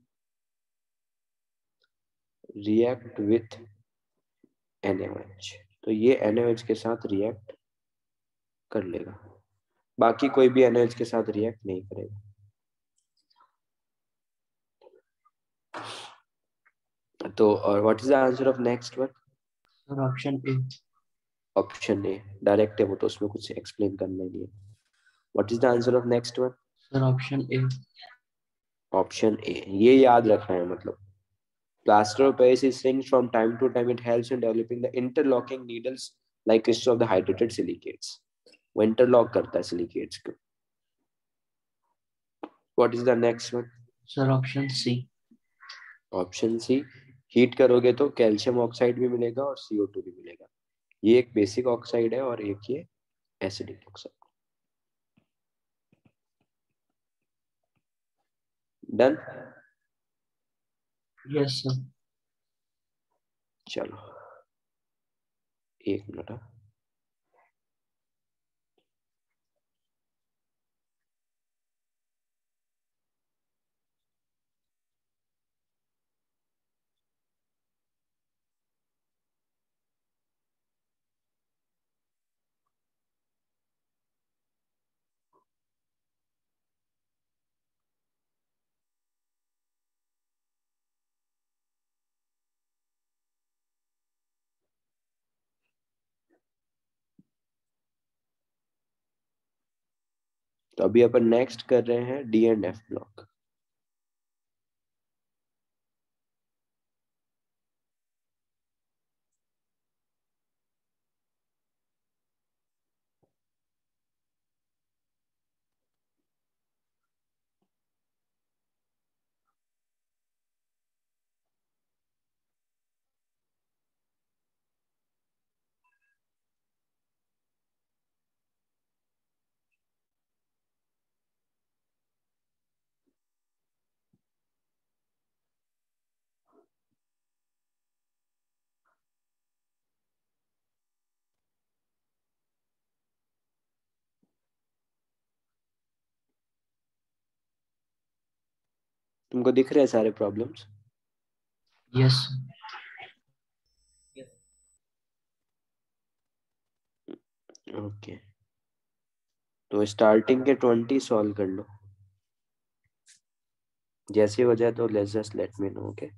react with NaOH, तो ये NaOH के साथ रिएक्ट कर लेगा, बाकी कोई भी NaOH के साथ रिएक्ट नहीं करेगा। तो और what is the answer of next one? Sir option A. Option A direct है वो, तो उसमें कुछ एक्सप्लेन करना नहीं है। What is the answer of next one? Sir option A. Option A, ये याद रखना है, मतलब plaster of Paris is synced from time to time, it helps in developing the interlocking needles like crystal of the hydrated silicates, वो interlock करता है silicates को. What is the next one? Sir option C. Option C. Heat करोगे तो calcium oxide भी मिलेगा और CO2 भी मिलेगा. ये एक बेसिक ऑक्साइड है और एक ये acidic oxide. Done. Yes sir. चलो एक मिनट. तो अभी अपन नेक्स्ट कर रहे हैं D&F ब्लॉक. तुमको दिख रहे हैं सारे प्रॉब्लम्स? यस. ओके. तो स्टार्टिंग के 20 सॉल्व कर लो. जैसे हो जाए तो just let me know. Okay.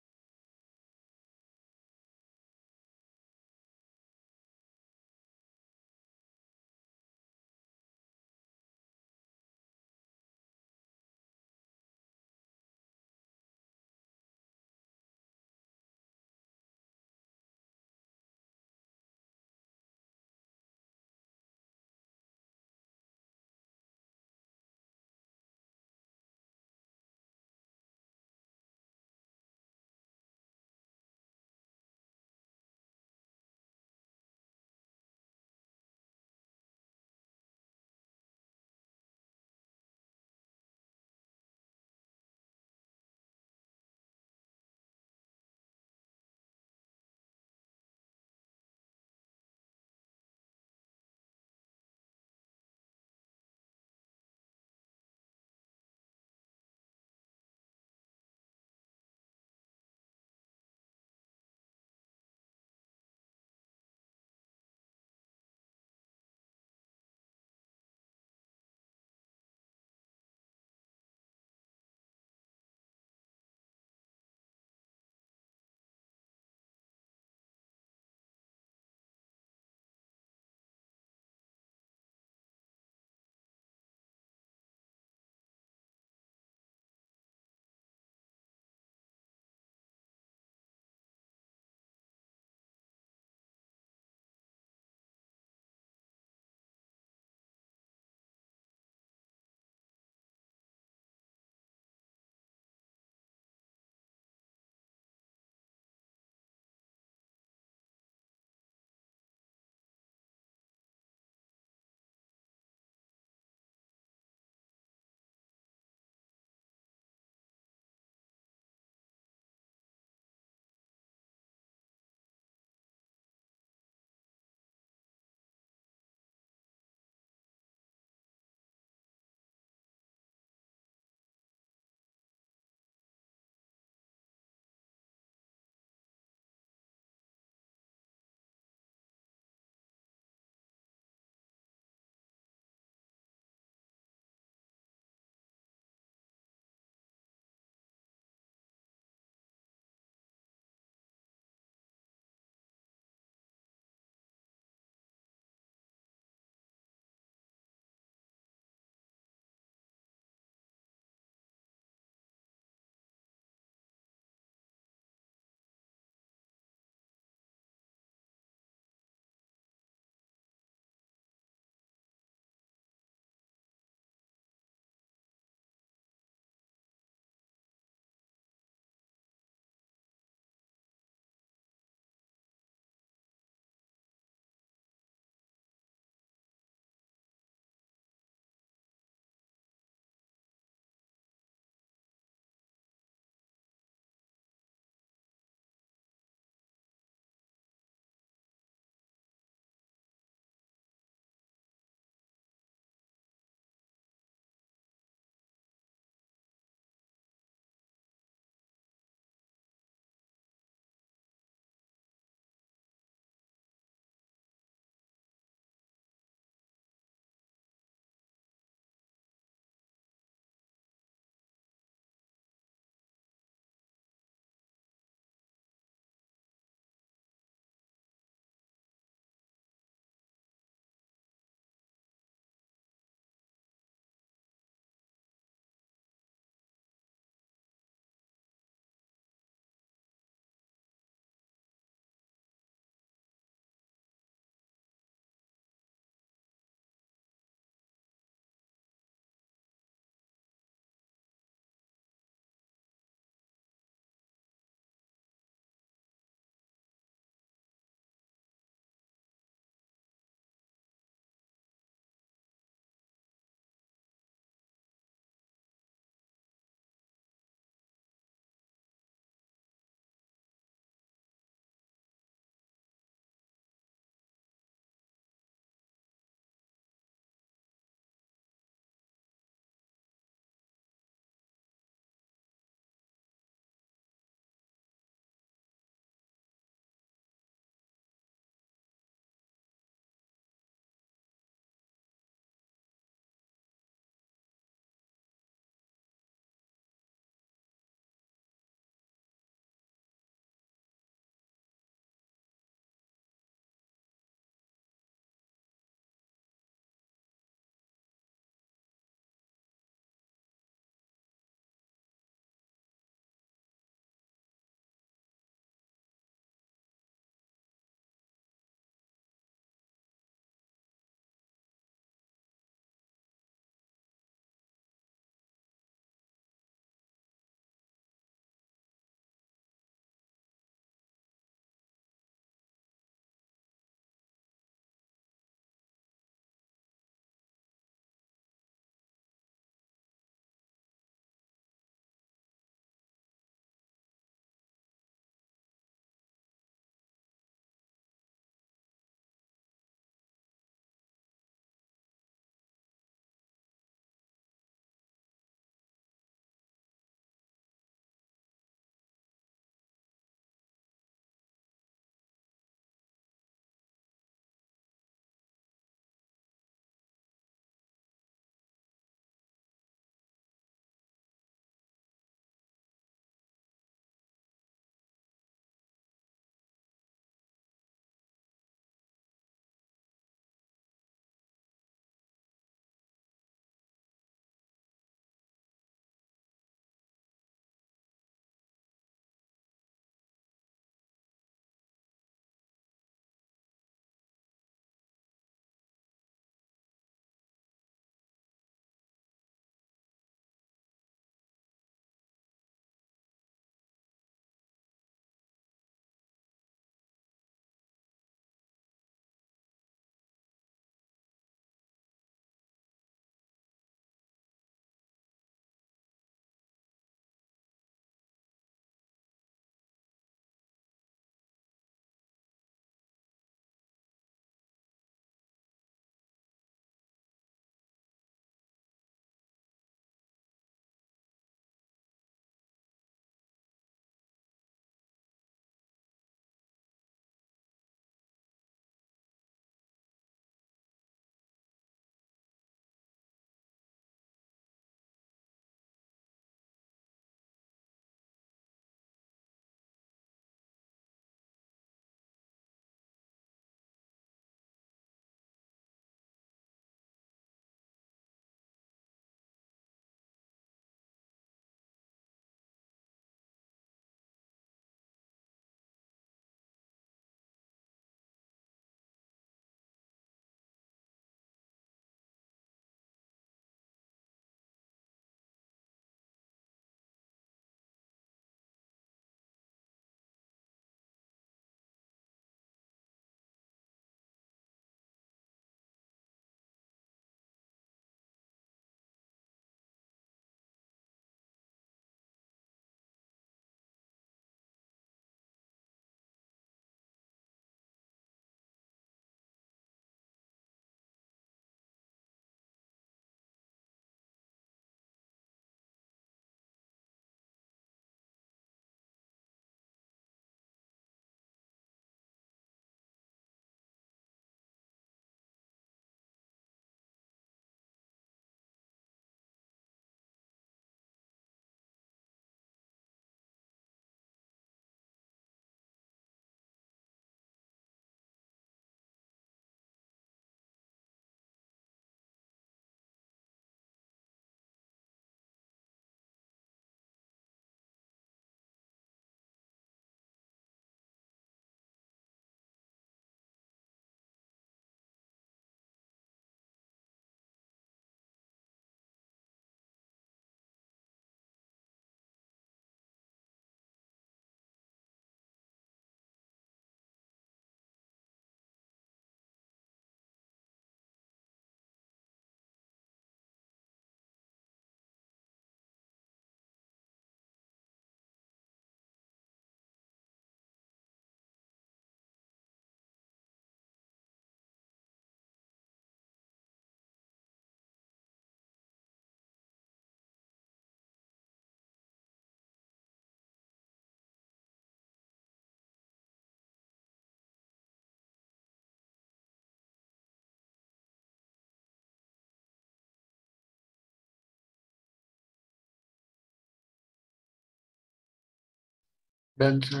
Done sir.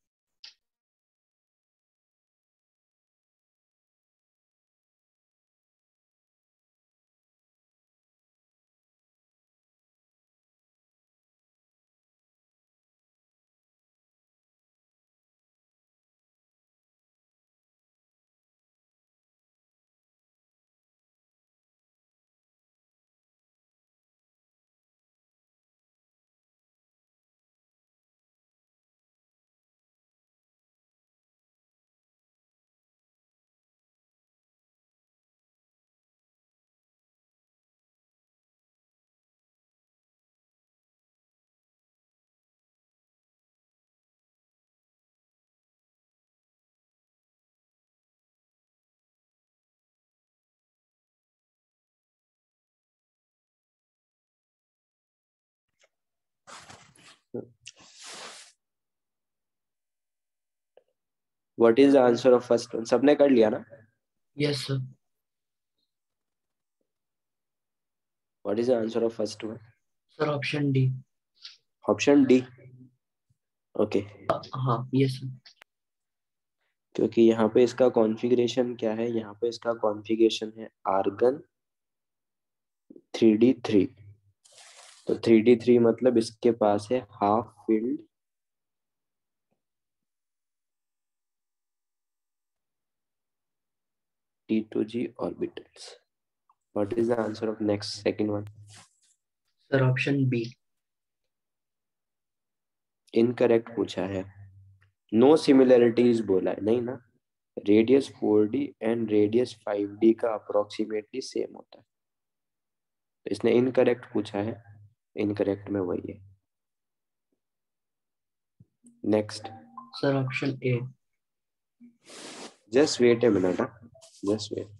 What is the answer of first one? सबने कर लिया ना? Yes sir. What is the answer of first one? Sir option D. Option D. Okay, हाँ यस सर। क्योंकि यहाँ पे इसका configuration क्या है, यहाँ पे इसका कॉन्फ़िगरेशन है आर्गन 3d3। तो 3d3 मतलब इसके पास है half filled T2g orbitals. What is the answer of next second one? Sir option B. Incorrect पूछा है, नो सिमिलरिटीज बोला है, नहीं ना। Radius 4d and radius 5d का अप्रोक्सीमेटली सेम होता है, तो इसने इनकरेक्ट पूछा है, इनकरेक्ट में वही है। Next, sir option A. Just wait a minute, just wait.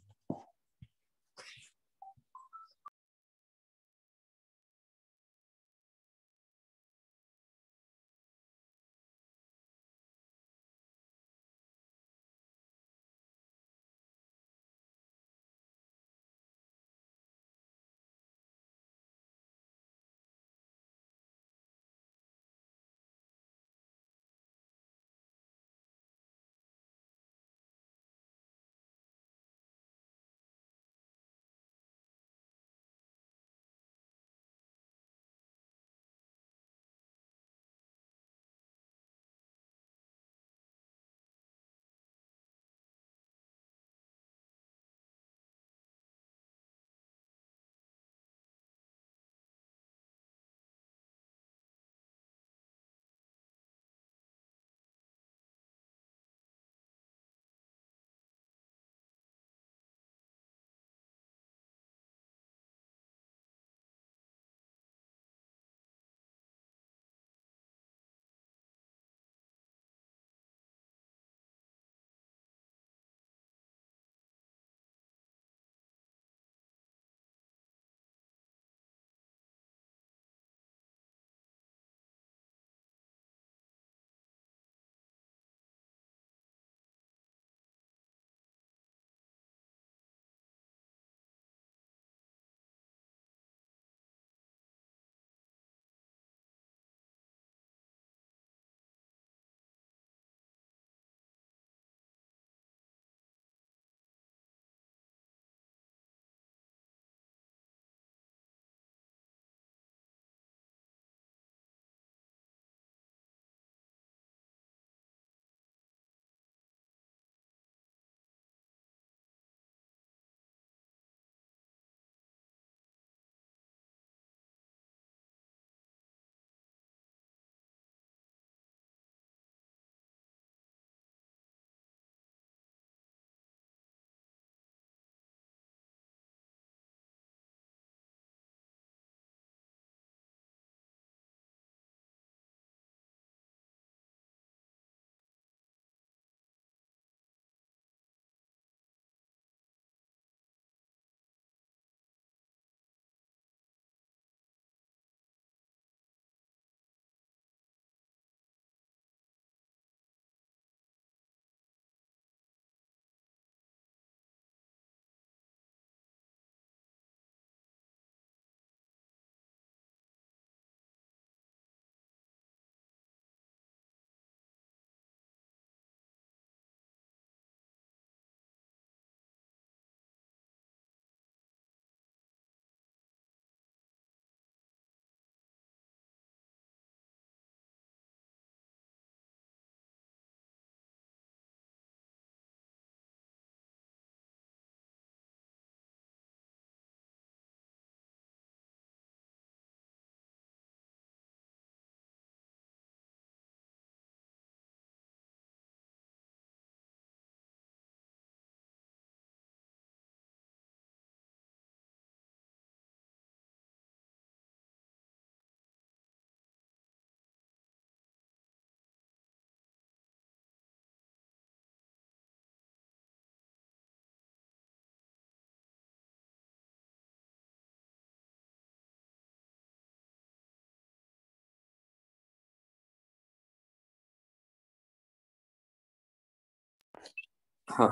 हाँ,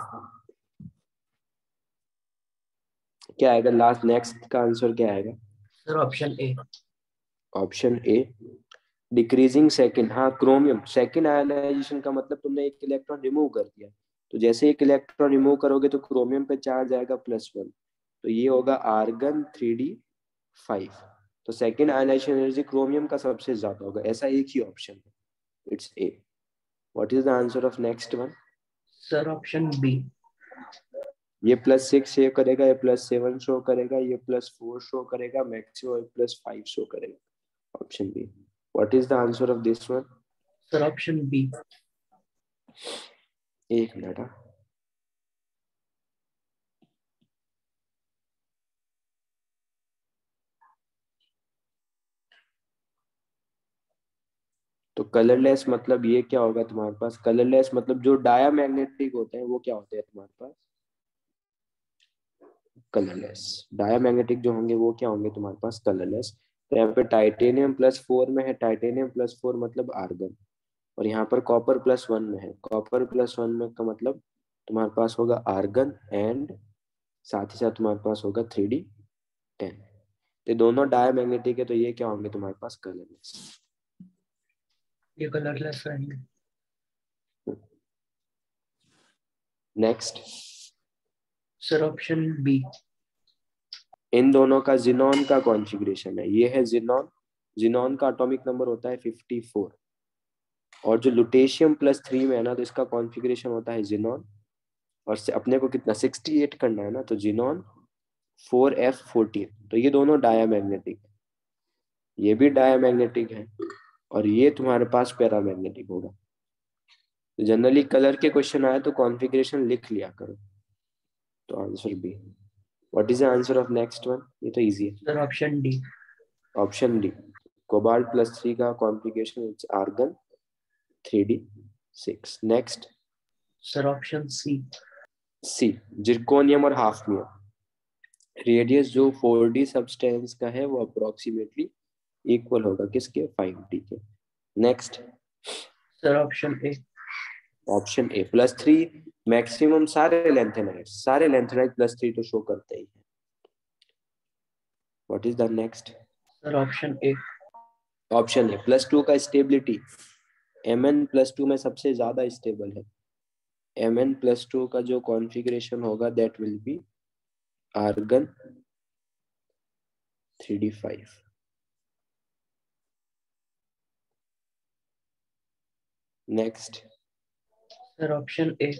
क्या आएगा लास्ट, नेक्स्ट का आंसर क्या आएगा? Sir option A. Option A, decreasing second. हाँ, क्रोमियम सेकंड आयनाइजेशन का मतलब तुमने एक इलेक्ट्रॉन रिमूव कर दिया, तो जैसे एक इलेक्ट्रॉन रिमूव करोगे तो क्रोमियम पे चार्ज आएगा +1, तो ये होगा आर्गन 3d5। तो सेकंड आयनाइजेशन एनर्जी क्रोमियम का सबसे ज्यादा होगा, ऐसा एक ही ऑप्शन है, it's A. What is the answer of next one? Sir option B. ये +6 शो करेगा, ये +7 शो करेगा, ये +4 शो करेगा, मैक्सिमम +5 शो करेगा। Option B. What is the answer of this one? Sir option B. एक मिनट। तो कलरलेस मतलब ये क्या होगा तुम्हारे पास? कलरलेस मतलब जो डायामैग्नेटिक होते हैं वो क्या होते हैं तुम्हारे पास? कलरलेस। डायामैग्नेटिक जो होंगे वो क्या होंगे तुम्हारे पास? कलरलेस। तो यहाँ पे टाइटेनियम +4 में है, टाइटेनियम +4 मतलब आर्गन, और यहाँ पर कॉपर +1 में है, कॉपर +1 में का मतलब तुम्हारे पास होगा आर्गन, एंड साथ ही साथ तुम्हारे पास होगा 3d10। तो दोनों डायामैग्नेटिक है, तो ये क्या होंगे तुम्हारे पास? कलरलेस। ये कलरलेस रहेंगे। Next, sir option B. इन दोनों का जिनॉन का कॉन्फ़िगरेशन है, ये है जिनॉन, जिनॉन का एटॉमिक नंबर होता है 54, और जो लुटेशियम +3 में है ना, तो इसका कॉन्फ़िगरेशन होता है जिनॉन, और से अपने को कितना 68 करना है ना, तो जिनॉन 4f14। तो ये दोनों डायामैग्नेटिक है, ये भी डायामैग्नेटिक है, और ये तुम्हारे पास पैरामैग्नेटिक होगा। तो जनरली कलर के क्वेश्चन आए तो कॉन्फ़िगरेशन लिख लिया करो। तो answer B. What is the answer of next one? ये तो इजी है। Sir option D. Option D, cobalt +3 का configuration it's argon 3d6। Next, sir option C. C, zirconium और हाफनियम। रेडियस जो 4d सब्सटेंस का है वो अप्रोक्सीमेटली इक्वल होगा किसके? 5d के। Next, sir option A. Option A, +3 maximum सारे लेंथेनाइट, सारे लेंथेनाइट +3 तो शो करते ही है। What is the next? Sir option A. Option A, +2 का स्टेबिलिटी Mn+2 में सबसे ज्यादा स्टेबल है। Mn+2 का जो कॉन्फ़िगरेशन होगा that will be argon 3d5। Next, sir option A.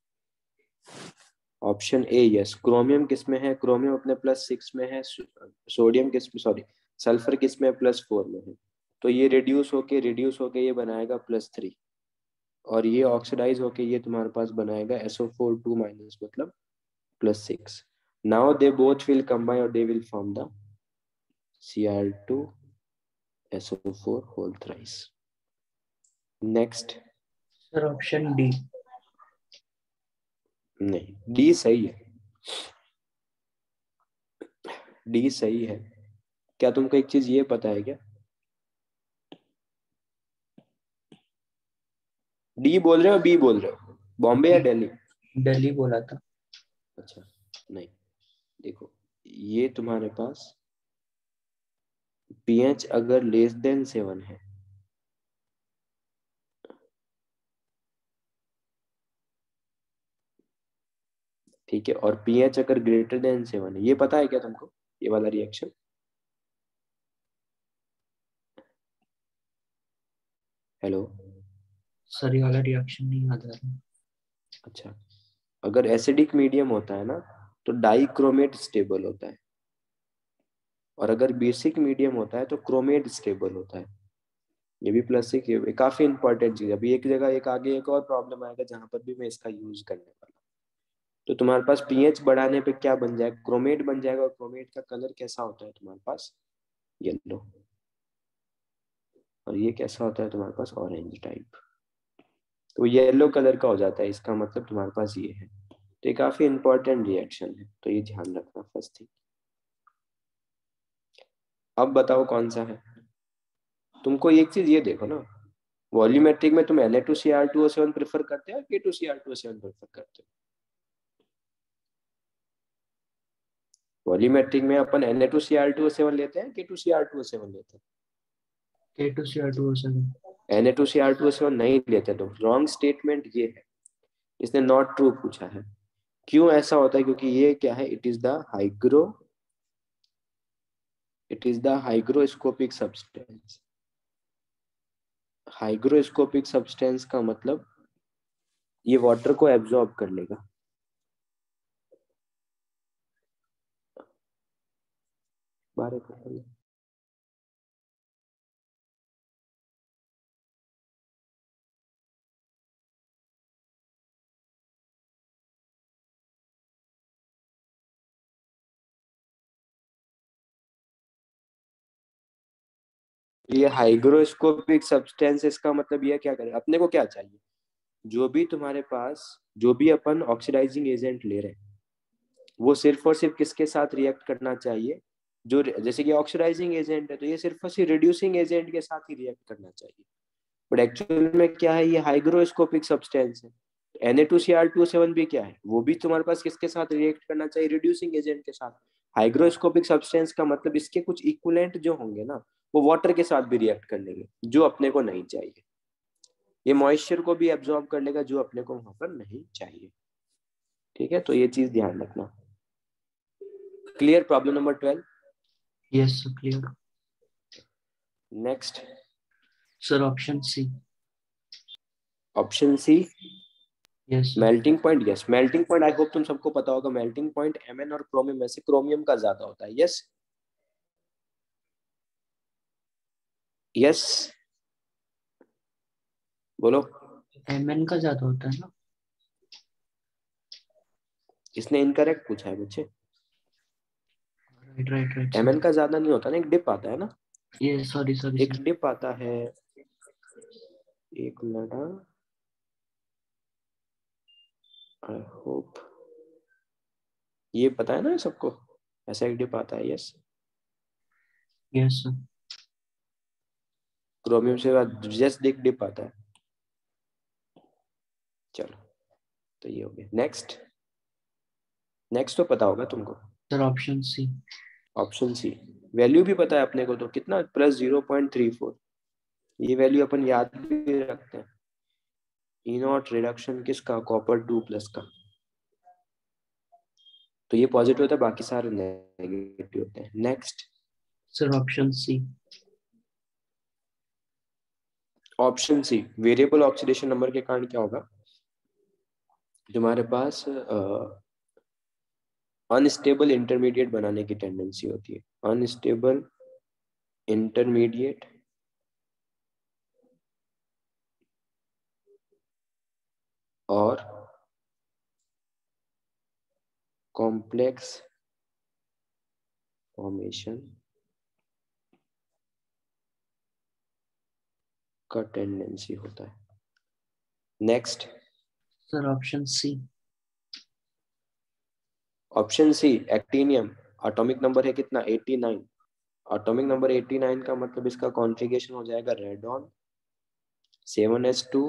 Option A yes. Chromium किस में है? क्रोमियम अपने +6 में है, सोडियम किस में, सॉरी सल्फर किस में? +4 में है। तो ये रिड्यूस होके ये बनाएगा +3, और ये ऑक्सीडाइज होके ये तुम्हारे पास बनाएगा SO4 2- मतलब +6। Now they both will combine और they will form the Cr2SO4 whole thrice. Next, sir option D. नहीं, डी सही है, डी सही है। क्या तुमको एक चीज ये पता है क्या? डी बोल रहे हो, बी बोल रहे हो? बॉम्बे या दिल्ली? दिल्ली बोला था। अच्छा, नहीं, देखो, ये तुम्हारे पास pH अगर <7 है, ठीक है, और pH अगर <7 है, ये पता है क्या तुमको, ये वाला रिएक्शन? हेलो? सर ये वाला रिएक्शन नहीं याद आ रहा। अच्छा, अगर एसिडिक मीडियम होता है ना तो डाइक्रोमेट स्टेबल होता है, और अगर बेसिक मीडियम होता है तो क्रोमेट स्टेबल होता है। ये भी +6, ये काफी इंपॉर्टेंट चीज है। अभी एक जगह एक आगे एक और प्रॉब्लम आएगा जहां पर भी मैं इसका यूज करने वाला हूं। तो तुम्हारे पास pH बढ़ाने पे क्या बन जाएगा? क्रोमेट बन जाएगा, और क्रोमेट का कलर कैसा होता है तुम्हारे पास? येलो। और ये कैसा होता है तुम्हारे पास? Orange type. तो येलो कलर का हो जाता है, इसका मतलब तुम्हारे पास ये है। तो ये काफी इंपॉर्टेंट रिएक्शन है, तो ये ध्यान रखना फर्स्ट थिंग। अब बताओ कौन सा है? तुमको एक चीज ये देखो ना, वॉल्यूमेट्रिक में तुम Na2Cr2O7 प्रेफर करते हो, K2Cr2O7 प्रेफर करते हो? वॉल्यूमेट्रिक में अपन Na2Cr2O7 लेते हैं, K2Cr2O7 लेते हैं? K2Cr2O7. Na2Cr2O7 नहीं लेते, तो रॉन्ग स्टेटमेंट ये है, इसने नॉट ट्रू पूछा है। क्यों ऐसा होता है? क्योंकि ये क्या है, it is the hygroscopic substance. Hygroscopic substance का मतलब ये वाटर को एब्जॉर्ब कर लेगा। बारे कर ये हाइग्रोस्कोपिक सब्सटेंस, इसका मतलब ये क्या करें, अपने को क्या चाहिए, जो भी तुम्हारे पास, जो भी अपन ऑक्सीडाइजिंग एजेंट ले रहे हैं, वो सिर्फ और सिर्फ किसके साथ रिएक्ट करना चाहिए, जो जैसे कि ऑक्सीडाइजिंग एजेंट है तो ये सिर्फ और सिर्फ रिड्यूसिंग एजेंट के साथ ही रिएक्ट करना चाहिए। बट एक्चुअल में क्या है, ये हाइग्रोस्कोपिक सब्सटेंस है। Na2Cr2O7 भी क्या है, वो भी तुम्हारे पास किसके साथ रिएक्ट करना चाहिए, रिड्यूसिंग एजेंट के साथ। हाइग्रोस्कोपिक सब्सटेंस का मतलब इसके कुछ इक्विवेलेंट जो होंगे ना, वो वाटर के साथ भी रिएक्ट कर लेंगे, जो अपने को नहीं चाहिए। ये मॉइस्चर को भी एब्जॉर्ब कर लेगा, जो अपने को वहां पर नहीं चाहिए। ठीक है, तो ये चीज ध्यान रखना। Clear? Problem number 12? Yes, sir, clear. Next Sir, option C. Option C, Yes, sir. Melting point. Yes, melting point I hope तुम सबको पता होगा। मेल्टिंग पॉइंट Mn और क्रोमियम में से क्रोमियम का ज्यादा होता है। यस यस बोलो। Mn का ज्यादा होता है ना? इसने इनकरेक्ट पूछा है बच्चे। Right, sir. Mn का ज्यादा नहीं होता ना, एक डिप आता है ना, Yeah, sorry, एक sir. डिप आता है। एक मिनट, आई होप ये पता है ना सबको, ऐसा एक डिप आता है। Yes, Yes, sir. क्रोमियम से बाद जस्ट एक डिप आता है। चलो, तो ये हो गया। नेक्स्ट नेक्स्ट तो पता होगा तुमको। Sir, option C. Option C, value भी पता है अपने को, तो कितना, +0.34। ये वैल्यू अपन याद भी रखते हैं। E0 रिडक्शन किसका, Copper 2+ का। तो ये पॉजिटिव होता है, बाकी सारे नेगेटिव होते हैं। Next Sir, option C. Option C, variable oxidation number के कारण क्या होगा, तुम्हारे पास अनस्टेबल इंटरमीडिएट बनाने की टेंडेंसी होती है। अनस्टेबल इंटरमीडिएट और कॉम्प्लेक्स फॉर्मेशन का टेंडेंसी होता है। Next Sir, option C. Option C, actinium. Atomic number है कितना, 89। एटॉमिक नंबर 89 का मतलब इसका कॉन्फ़िगरेशन हो जाएगा radon 7s2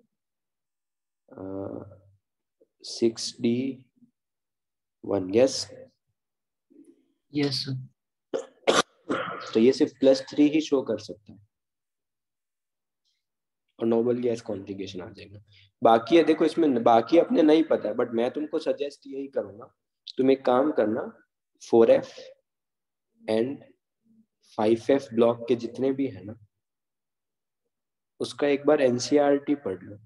6d1। Yes, Yes, sir. तो ये सिर्फ +3 ही शो कर सकता है और नोबल गैस कॉन्फ़िगरेशन आ जाएगा। बाकी है देखो, इसमें बाकी अपने नहीं पता है, बट मैं तुमको सजेस्ट यही करूंगा, तुम एक काम करना, 4f एंड 5f ब्लॉक के जितने भी है ना, उसका एक बार एनसीईआरटी पढ़ लो,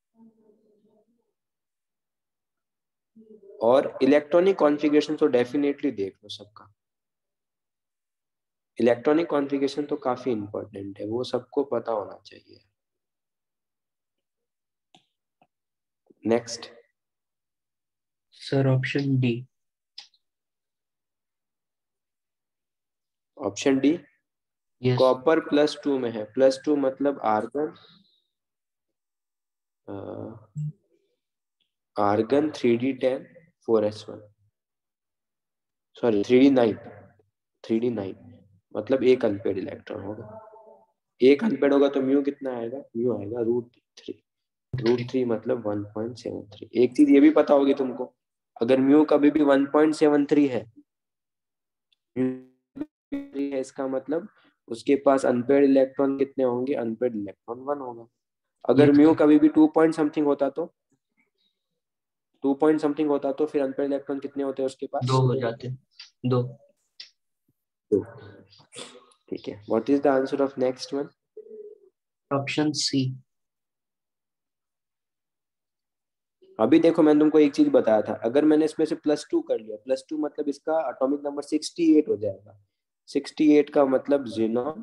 और इलेक्ट्रॉनिक कॉन्फ़िगरेशन तो डेफिनेटली देख लो सबका। इलेक्ट्रॉनिक कॉन्फ़िगरेशन तो काफी इंपॉर्टेंट है, वो सबको पता होना चाहिए। Next Sir, option D. Option D, Yes. Copper +2 में है। +2 मतलब argon, argon 3d10 4s1, sorry 3d9 मतलब एक अनपेड इलेक्ट्रॉन होगा। एक अनपेड होगा तो म्यू कितना आएगा, म्यू आएगा √3 मतलब 1.73। एक चीज ये भी पता होगी तुमको, अगर म्यू कभी भी 1.73 है है, इसका मतलब उसके पास अनपेड इलेक्ट्रॉन कितने होंगे? अनपेड इलेक्ट्रॉन 1 होगा। अगर Yes, म्यू sir. कभी भी 2 पॉइंट समथिंग होता तो 2 पॉइंट समथिंग होता तो फिर अनपेड इलेक्ट्रॉन कितने होते हैं उसके पास? 2 हो जाते, 2. 2। ठीक है, what is the answer of next one? Option C. अभी देखो मैंने तुमको एक चीज बताया था, अगर मैंने इसमें से +2 कर लिया, +2 मतलब इसका एटॉमिक नंबर 68 हो जाएगा। 68 का मतलब xenon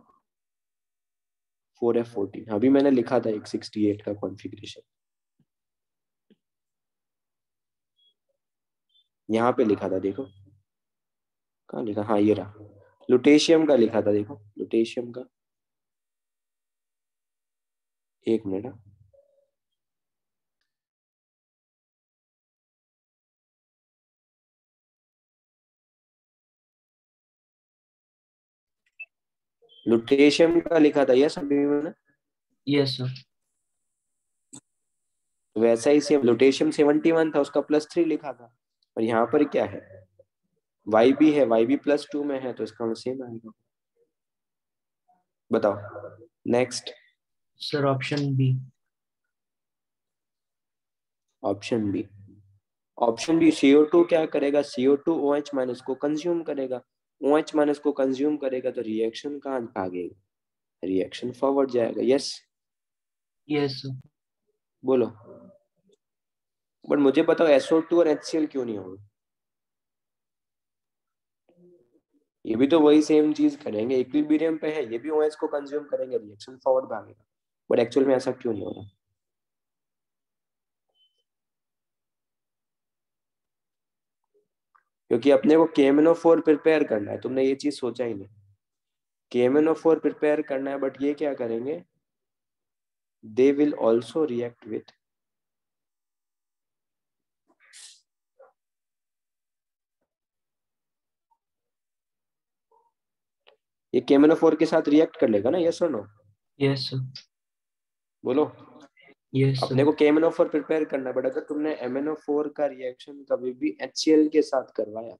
4f14। अभी मैंने लिखा था एक 68 का कॉन्फ़िगरेशन, यहाँ पे लिखा था, देखो कहाँ लिखा, हाँ ये रहा, लुटेशियम का लिखा था, देखो लुटेशियम का। एक मिनट हाँ। लुटेशियम का लिखा था यस अभी मैंने। Yes, sir. वैसा ही सेम लुटेशियम 71 था, उसका +3 लिखा था। और यहाँ पर क्या है, वाई भी है, वाई भी +2 में है, तो इसका सेम आएगा। बताओ next. Sir, option B. Option B. Option B, CO2 क्या करेगा? CO2 OH माइनस को कंज्यूम करेगा। OH माइनस को कंज्यूम करेगा तो रिएक्शन कहाँ भागेगा? रिएक्शन फॉरवर्ड जाएगा। Yes Yes, sir. बोलो। बट मुझे बताओ SO2 और HCl क्यों नहीं होगा? ये भी तो वही सेम चीज करेंगे, इक्विलिब्रियम पे है, ये भी OH को कंज्यूम करेंगे, रिएक्शन फॉरवर्ड भागेगा। बट एक्चुअल में ऐसा क्यों नहीं हो रहा? क्योंकि अपने को KMnO4 प्रिपेयर करना है, तुमने ये चीज सोचा ही नहीं। KMnO4 प्रिपेयर करना है, बट ये क्या करेंगे? They will also react with ये KMnO4 के साथ रिएक्ट कर लेगा ना, यस और नो? Yes, sir. बोलो। Yes, sir. अपने को KMnO4 प्रिपेयर करना है, बट अगर तुमने MnO4 का रिएक्शन कभी भी HCl के साथ करवाया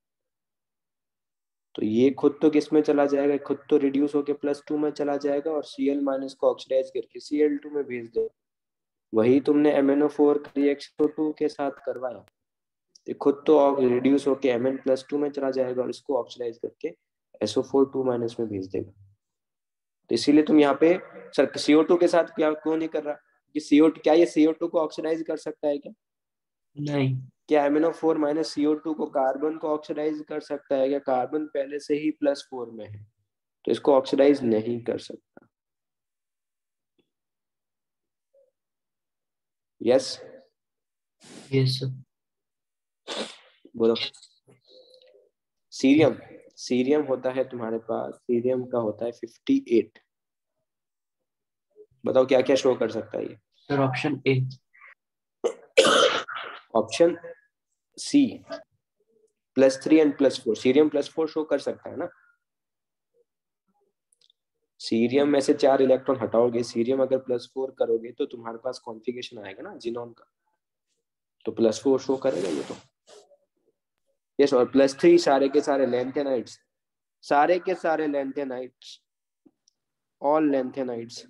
तो ये खुद तो किस में चला जाएगा? खुद तो रिड्यूस होके +2 में चला जाएगा और Cl माइनस को ऑक्सीडाइज करके Cl2 में भेज दे। वही तुमने MnO4 का रिएक्शन SO2 के साथ करवाया, ये खुद तो रिड्यूस होके Mn+2 में चला जाएगा और इसको ऑक्सीडाइज करके SO4 2 माइनस में भेज देगा। तो इसीलिए तुम यहाँ पे सर CO2 के साथ क्या क्यों नहीं कर रहा? कि CO2 क्या ये CO2 को ऑक्सीडाइज कर सकता है क्या? नहीं. क्या MnO4 माइनस CO2 को कार्बन को ऑक्सीडाइज कर सकता है क्या? कार्बन पहले से ही +4 में है, तो इसको ऑक्सीडाइज नहीं कर सकता। Yes Yes, sir. बोलो। सीरियम, सीरियम होता है तुम्हारे पास, सीरियम का होता है 58। बताओ क्या क्या शो कर सकता है ये? Sir, option A. Option C, +3 एंड +4। सीरियम +4 शो कर सकता है ना। सीरियम में से 4 इलेक्ट्रॉन हटाओगे, सीरियम अगर +4 करोगे तो तुम्हारे पास कॉन्फ़िगरेशन आएगा ना जिनोन का, तो +4 शो करेगा ये तो। यस, और +3 सारे के सारे लेंथेनाइड्स, सारे के सारे लेंथेनाइड्स, ऑल लेंथेनाइड्स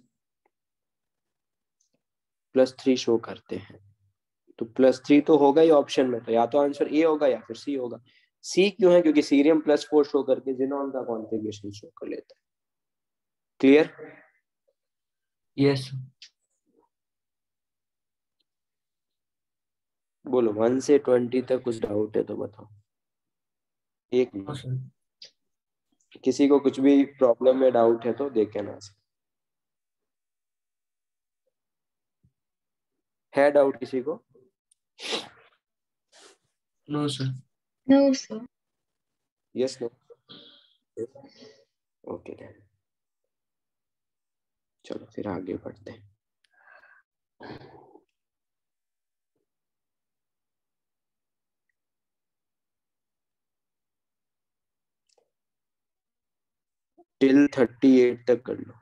+3 शो करते हैं। तो +3 तो होगा ही ऑप्शन में, तो या तो आंसर ए होगा या फिर सी होगा। सी क्यों है? क्योंकि सीरियम +4 शो करके जिनोन का कॉन्फ़िगरेशन शो कर लेता है। क्लियर? Yes, sir. बोलो 1 से 20 तक कुछ डाउट है तो बताओ। एक No, मिनट, sir. किसी को कुछ भी प्रॉब्लम में डाउट है तो देखे ना। है डाउट किसी को? No, sir. No, sir. Yes no? Okay, चलो फिर आगे बढ़ते हैं। टिल 38 तक कर लो।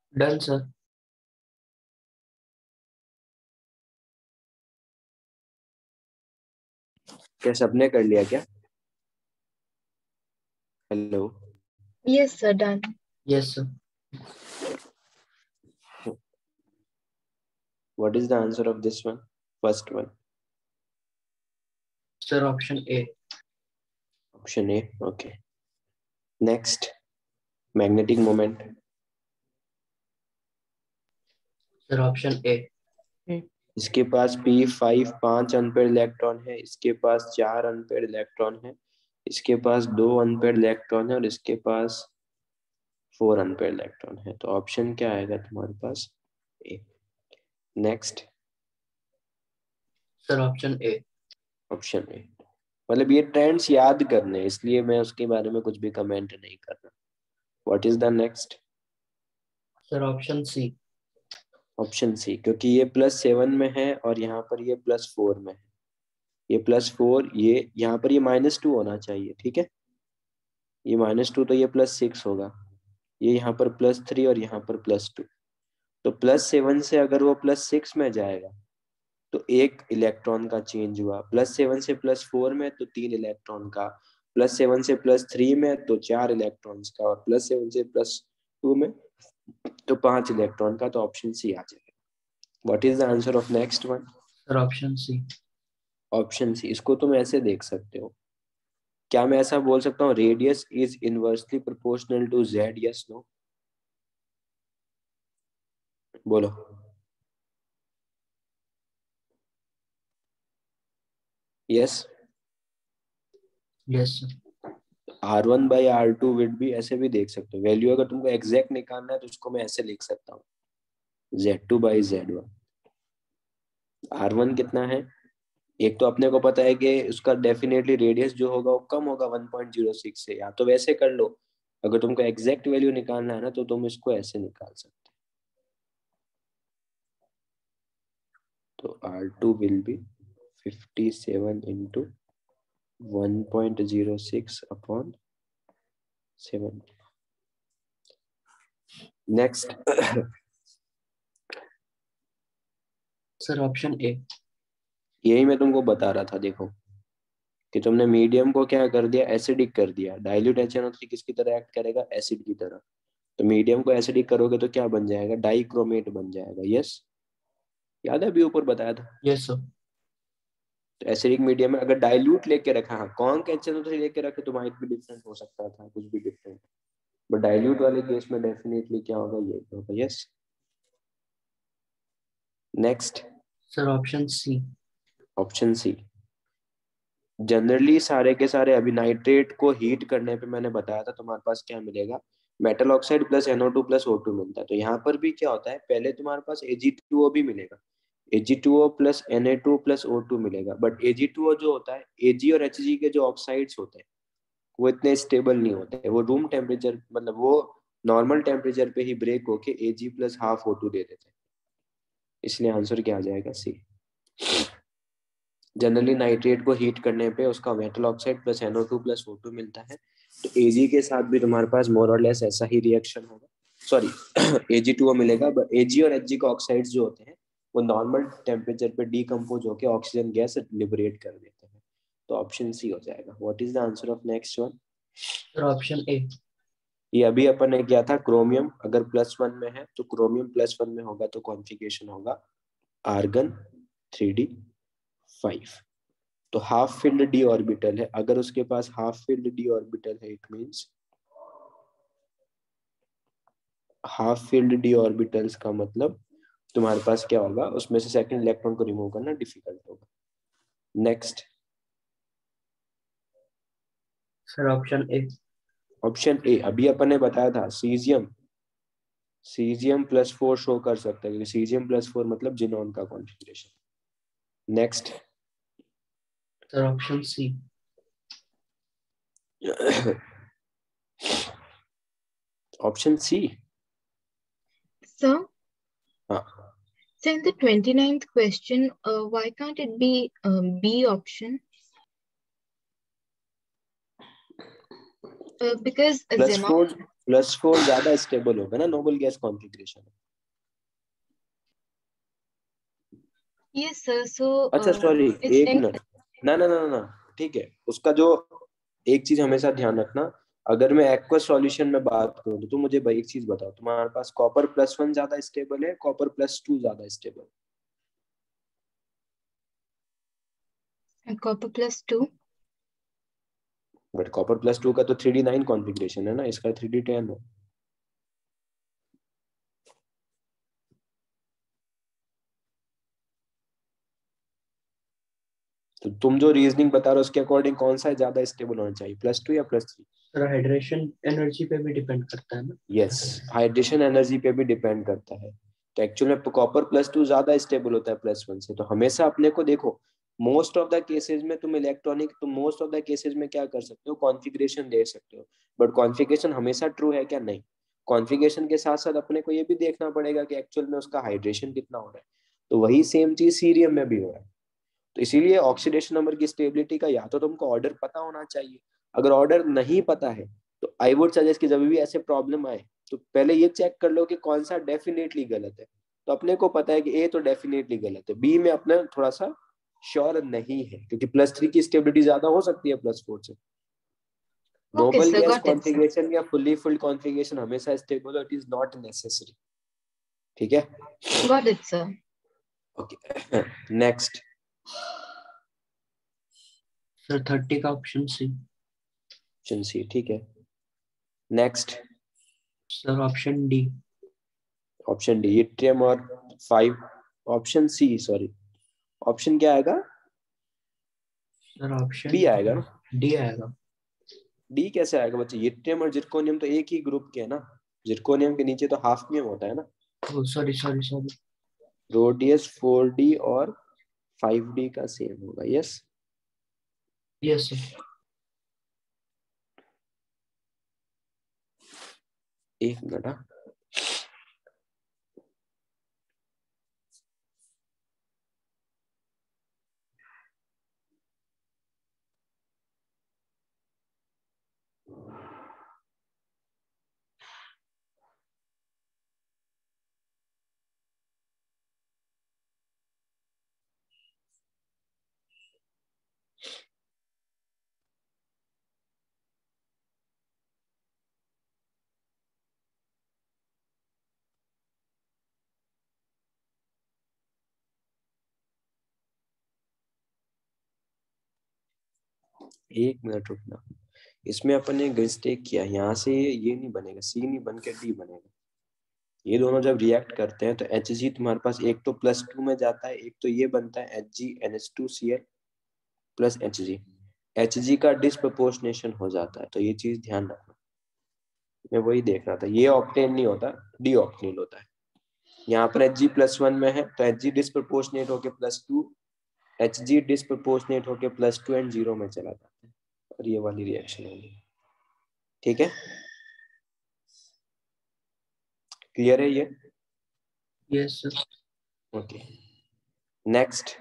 Done, sir. क्या सबने कर लिया क्या? Hello, Yes, sir. Done. Yes, sir. what is the answer of this one? First one. Sir, option A. Option A. Okay. Next, magnetic moment. Sir, option A. इसके पास P5 5 अनपेयर इलेक्ट्रॉन है, इसके पास 4 unpaired electron है, इसके पास 2 unpaired electron है और इसके पास 4 अनपेयर इलेक्ट्रॉन है। तो ऑप्शन क्या आएगा तुम्हारे पास? A. Next, Sir, option A. Option A. मतलब ये ट्रेंड्स याद करने, इसलिए मैं उसके बारे में कुछ भी कमेंट नहीं कर रहा। What is the next? Sir, option C. Option C, क्योंकि ये +7 में है और यहाँ पर ये +4 में है। ये +4, ये यहाँ पर ये -2 होना चाहिए, ठीक है। ये -2 तो ये +6 होगा, ये यहाँ पर +3 और यहाँ पर +2। तो +7 से अगर वो +6 में जाएगा तो एक इलेक्ट्रॉन का चेंज हुआ, +7 से +4 में तो 3 इलेक्ट्रॉन का, +7 से +3 में तो 4 इलेक्ट्रॉन्स का और +7 से +2 में तो 5 इलेक्ट्रॉन का। तो ऑप्शन सी आ जाएगा। What is the answer of next one? Sir, option C. Option C. इसको तुम ऐसे देख सकते हो, क्या मैं ऐसा बोल सकता हूँ radius is inversely proportional to Z? Yes no? बोलो। यस। Yes, sir. R1/R2 विड भी ऐसे भी देख सकते हो। वैल्यू अगर तुमको एग्जैक्ट निकालना है तो उसको मैं ऐसे लिख सकता हूँ, Z2/Z1। R1 कितना है? एक तो अपने को पता है कि उसका डेफिनेटली रेडियस जो होगा वो कम होगा 1.06 से, या तो वैसे कर लो। अगर तुमको एग्जैक्ट वैल्यू निकालना है ना तो तुम इसको ऐसे निकाल सकते हो। तो R2 will be 57 into 1.06 upon 7। Next. Sir, option A. यही मैं तुमको बता रहा था, देखो कि तुमने मीडियम को क्या कर दिया, एसिडिक कर दिया। डाइल्यूट HNO3 किसकी तरह एक्ट करेगा? एसिड की तरह। तो मीडियम को एसिडिक करोगे तो क्या बन जाएगा? डाइक्रोमेट बन जाएगा। यस, याद है अभी ऊपर बताया था। Yes, sir. तो एसिडिक मीडियम में अगर डाइल्यूट लेके रखा, हाँ कौन का HNO3 लेके रखे तो माइट भी डिफरेंट हो सकता था, कुछ भी डिफरेंट, बट डाइल्यूट वाले केस में डेफिनेटली क्या होगा, ये होगा। Yes. Next, Sir, option C. Option C. Generally सारे के सारे अभी नाइट्रेट को हीट करने पे मैंने बताया था तुम्हारे पास क्या मिलेगा, metal oxide plus NO2 plus O2 मिलता है। तो यहाँ पर भी क्या होता है, पहले तुम्हारे पास Ag2O भी मिलेगा, Ag2O plus Na2 plus O2 मिलेगा। बट Ag2O जो होता है, Ag और Hg के जो ऑक्साइड्स होते हैं वो इतने स्टेबल नहीं होते, वो रूम टेम्परेचर मतलब वो नॉर्मल टेम्परेचर पे ही ब्रेक होके Ag प्लस हाफ O2 दे देते हैं। इसलिए आंसर क्या आ जाएगा? सी। जनरली नाइट्रेट को हीट करने पे उसका metal oxide plus NO2 plus O2 मिलता है। तो Ag के साथ भी तुम्हारे पास मोर और लेस ऐसा ही रिएक्शन होगा। सॉरी, Ag2O मिलेगा, बट Ag और Hg के ऑक्साइड्स जो होते हैं वो नॉर्मल टेम्परेचर पे डीकम्पोज होकर ऑक्सीजन गैस लिबरेट कर देते हैं। तो ऑप्शन सी हो जाएगा। What is the answer of next one? Sir, option A. ये अभी अपन ने किया था, क्रोमियम अगर +1 में है तो क्रोमियम +1 में होगा तो कॉन्फ़िगरेशन होगा आर्गन 3d5। तो हाफ फिल्ड डी ऑर्बिटल है, अगर उसके पास हाफ फिल्ड डी ऑर्बिटल है it means half filled d orbitals का मतलब तुम्हारे पास क्या होगा, उसमें से सेकंड इलेक्ट्रॉन को रिमूव करना डिफिकल्ट होगा। Next, Sir, option A. Option A. अभी अपन ने बताया था सीजियम, सीजियम +4 शो कर सकता है, क्योंकि सीजियम +4 मतलब जिनोन का configuration. Next, Sir, option C. Option C. Sir, हाँ, so in the 29th question, why can't it be B option? Because +4 +4 ज्यादा स्टेबल होगा ना noble gas configuration. Yes, sir. So, अच्छा सॉरी, it's एक in. मिनट, ना ना ना ना, ठीक है, उसका जो एक चीज हमेशा ध्यान रखना, अगर मैं एक्वस सॉल्यूशन में बात करूं तो तुम मुझे भाई एक चीज बताओ, तुम्हारे पास कॉपर +1 ज्यादा स्टेबल है, कॉपर +2 ज्यादा स्टेबल? Copper +2. बट कॉपर +2 का तो 3D9 कॉन्फ़िगरेशन है ना, इसका 3D10 है। तो तुम जो रीजनिंग बता रहे हो उसके अकॉर्डिंग कौन सा ज्यादा स्टेबल होना चाहिए, +2 या +3? सर हाइड्रेशन एनर्जी पे भी डिपेंड करता है ना। यस, हाइड्रेशन एनर्जी पे भी डिपेंड करता है। तो एक्चुअल में कॉपर +2 ज्यादा स्टेबल होता है +1 से। तो हमेशा अपने को देखो, मोस्ट ऑफ द केसेस में तुम इलेक्ट्रॉनिक, तुम मोस्ट ऑफ द केसेस में क्या कर सकते हो, कॉन्फ़िगरेशन दे सकते हो, बट कॉन्फ़िगरेशन हमेशा ट्रू है क्या? नहीं। कॉन्फ़िगरेशन के साथ साथ अपने को ये भी देखना पड़ेगा कि एक्चुअल में उसका हाइड्रेशन कितना हो रहा है। तो वही सेम चीज सीरियम में भी हो रहा है। तो इसीलिए ऑक्सीडेशन नंबर की स्टेबिलिटी का या तो तुमको ऑर्डर पता होना चाहिए, अगर ऑर्डर नहीं पता है तो आई वुड सजेस्ट कि जब भी ऐसे प्रॉब्लम आए तो पहले ये चेक कर लो कि कौन सा डेफिनेटली गलत है। तो अपने को पता है कि ए तो डेफिनेटली गलत है, बी में अपना थोड़ा सा श्योर नहीं है, क्योंकि +3 की स्टेबिलिटी ज्यादा हो सकती है +4 से। Okay, noble sir. Gas Got it, sir. Configuration या फुल्ली फिल्ड कॉन्फ़िगरेशन हमेशा स्टेबल है, इट इज नॉट नेसेसरी। ठीक है, Got it, sir. Okay. Next, sir 30 का ऑप्शन सी। ऑप्शन सी, ठीक है। Next, sir option D. Option D yttrium और 5, option C sorry, option क्या आएगा? सर ऑप्शन बी आएगा ना? डी आएगा। डी कैसे आएगा बच्चे? इट्रियम और जिरकोनियम तो एक ही ग्रुप के है ना, जिरकोनियम के नीचे तो हाफनियम होता है ना। Sorry sorry sorry. रोडियस 4D और 5D का सेम होगा, यस। Yes sir. एक मिनट, हाँ। एक मिनट रुकना, इसमें अपन ने मिस्टेक किया, यहाँ से ये नहीं बनेगा, सी नहीं बन के डी बनेगा। ये दोनों जब रिएक्ट करते हैं तो Hg तुम्हारे पास एक तो +2 में जाता है, एक तो ये बनता है HgNH2Cl प्लस Hg। Hg का डिस्प्रपोर्शनेशन हो जाता है, तो ये चीज ध्यान रखना। मैं वही देख रहा था, ये ऑक्टेन नहीं होता, डी ऑक्टेन होता है। यहाँ पर Hg+1 में है तो Hg डिस्प्रपोर्शनेट होके +2, Hg डिस्प्रपोर्शनेट होके +2 एंड 0 में चला जाता है, और ये वाली रिएक्शन होगी। ठीक है, क्लियर है ये? Yes sir. Okay, next,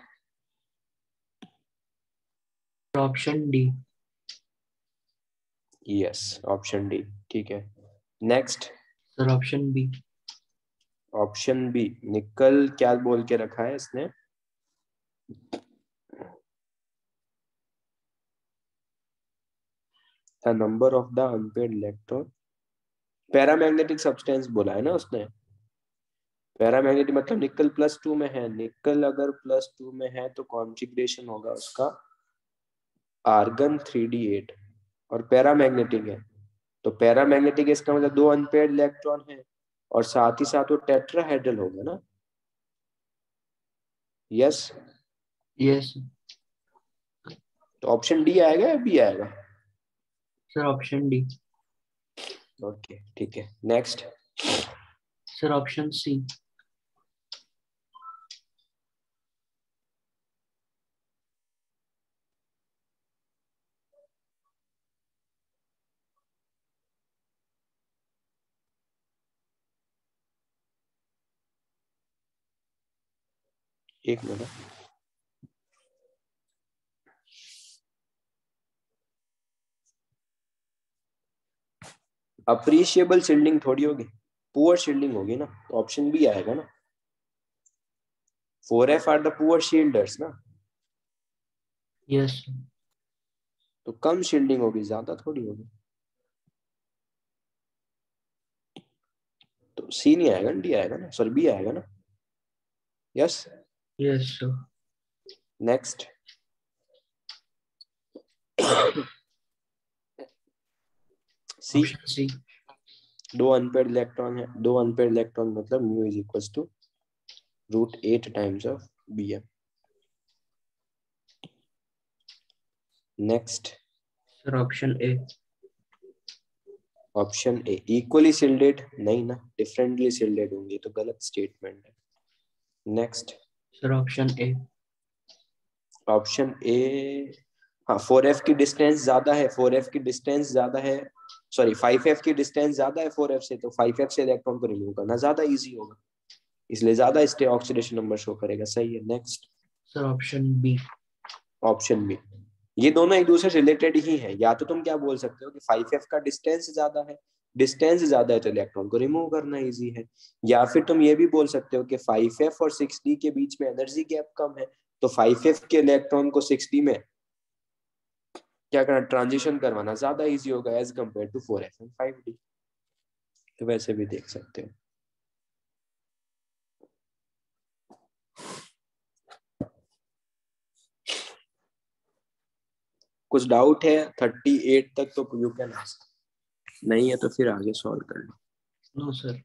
option D. Yes, option D, ठीक है। Next, sir option B. Option B, nickel क्या बोल के रखा है इसने? The number of the unpaired electron, paramagnetic substance बोला है ना उसने। पैरामैग्नेटिक मतलब निकल +2 में है, निकल अगर +2 में है तो कॉन्फ़िगरेशन होगा उसका आर्गन 3D8, और पैरामैग्नेटिक है तो पैरामैग्नेटिक इसका मतलब 2 अनपेड इलेक्ट्रॉन है, और साथ ही साथ वो टेट्राहेड्रल होगा ना। यस, यस तो ऑप्शन डी आएगा या बी आएगा? Sir option D. ओके, ठीक है। Next, sir option C. एक मिनट, अप्रिशिएबल शील्डिंग थोड़ी होगी, पुअर शील्डिंग होगी ना, तो ऑप्शन बी आएगा ना। 4F आर द पुअर शील्डर्स ना, यस तो कम शील्डिंग होगी, ज्यादा थोड़ी होगी। तो सी नहीं आएगा, डी आएगा ना, सॉरी बी आएगा ना। Yes. Yes sir. Next. C, option C. दो अनपेड इलेक्ट्रॉन है, दो अनपेड इलेक्ट्रॉन मतलब mu is equal to √8 times of Bm। Next. Sir option A. Option A equally shielded, नहीं ना, डिफरेंटली शिल्डेड होंगे, तो गलत स्टेटमेंट है। Next. Sir option A. Option A, हाँ 4F की डिस्टेंस ज्यादा है, 4F की डिस्टेंस ज्यादा है, सॉरी 5F की डिस्टेंस ज्यादा है 4F से, तो 5F से इलेक्ट्रॉन को रिमूव करना ज्यादा इजी होगा, इसलिए ज्यादा स्टे ऑक्सीडेशन नंबर शो करेगा। सही है। Next. Sir option B. Option B, ये दोनों एक दूसरे से रिलेटेड ही है। या तो तुम क्या बोल सकते हो कि 5F का डिस्टेंस ज्यादा है, डिस्टेंस ज्यादा है तो इलेक्ट्रॉन को रिमूव करना इजी है, या फिर तुम ये भी बोल सकते हो कि 5F और 6D के बीच में एनर्जी गैप कम है, तो 5F के इलेक्ट्रॉन को 6D में क्या करना, ट्रांजिशन करवाना ज्यादा इजी होगा as compare to 4F and 5D। तो वैसे भी देख सकते हो। कुछ डाउट है 38 तक तो यू कैन आस्क, नहीं है तो फिर आगे सॉल्व कर लो। No sir.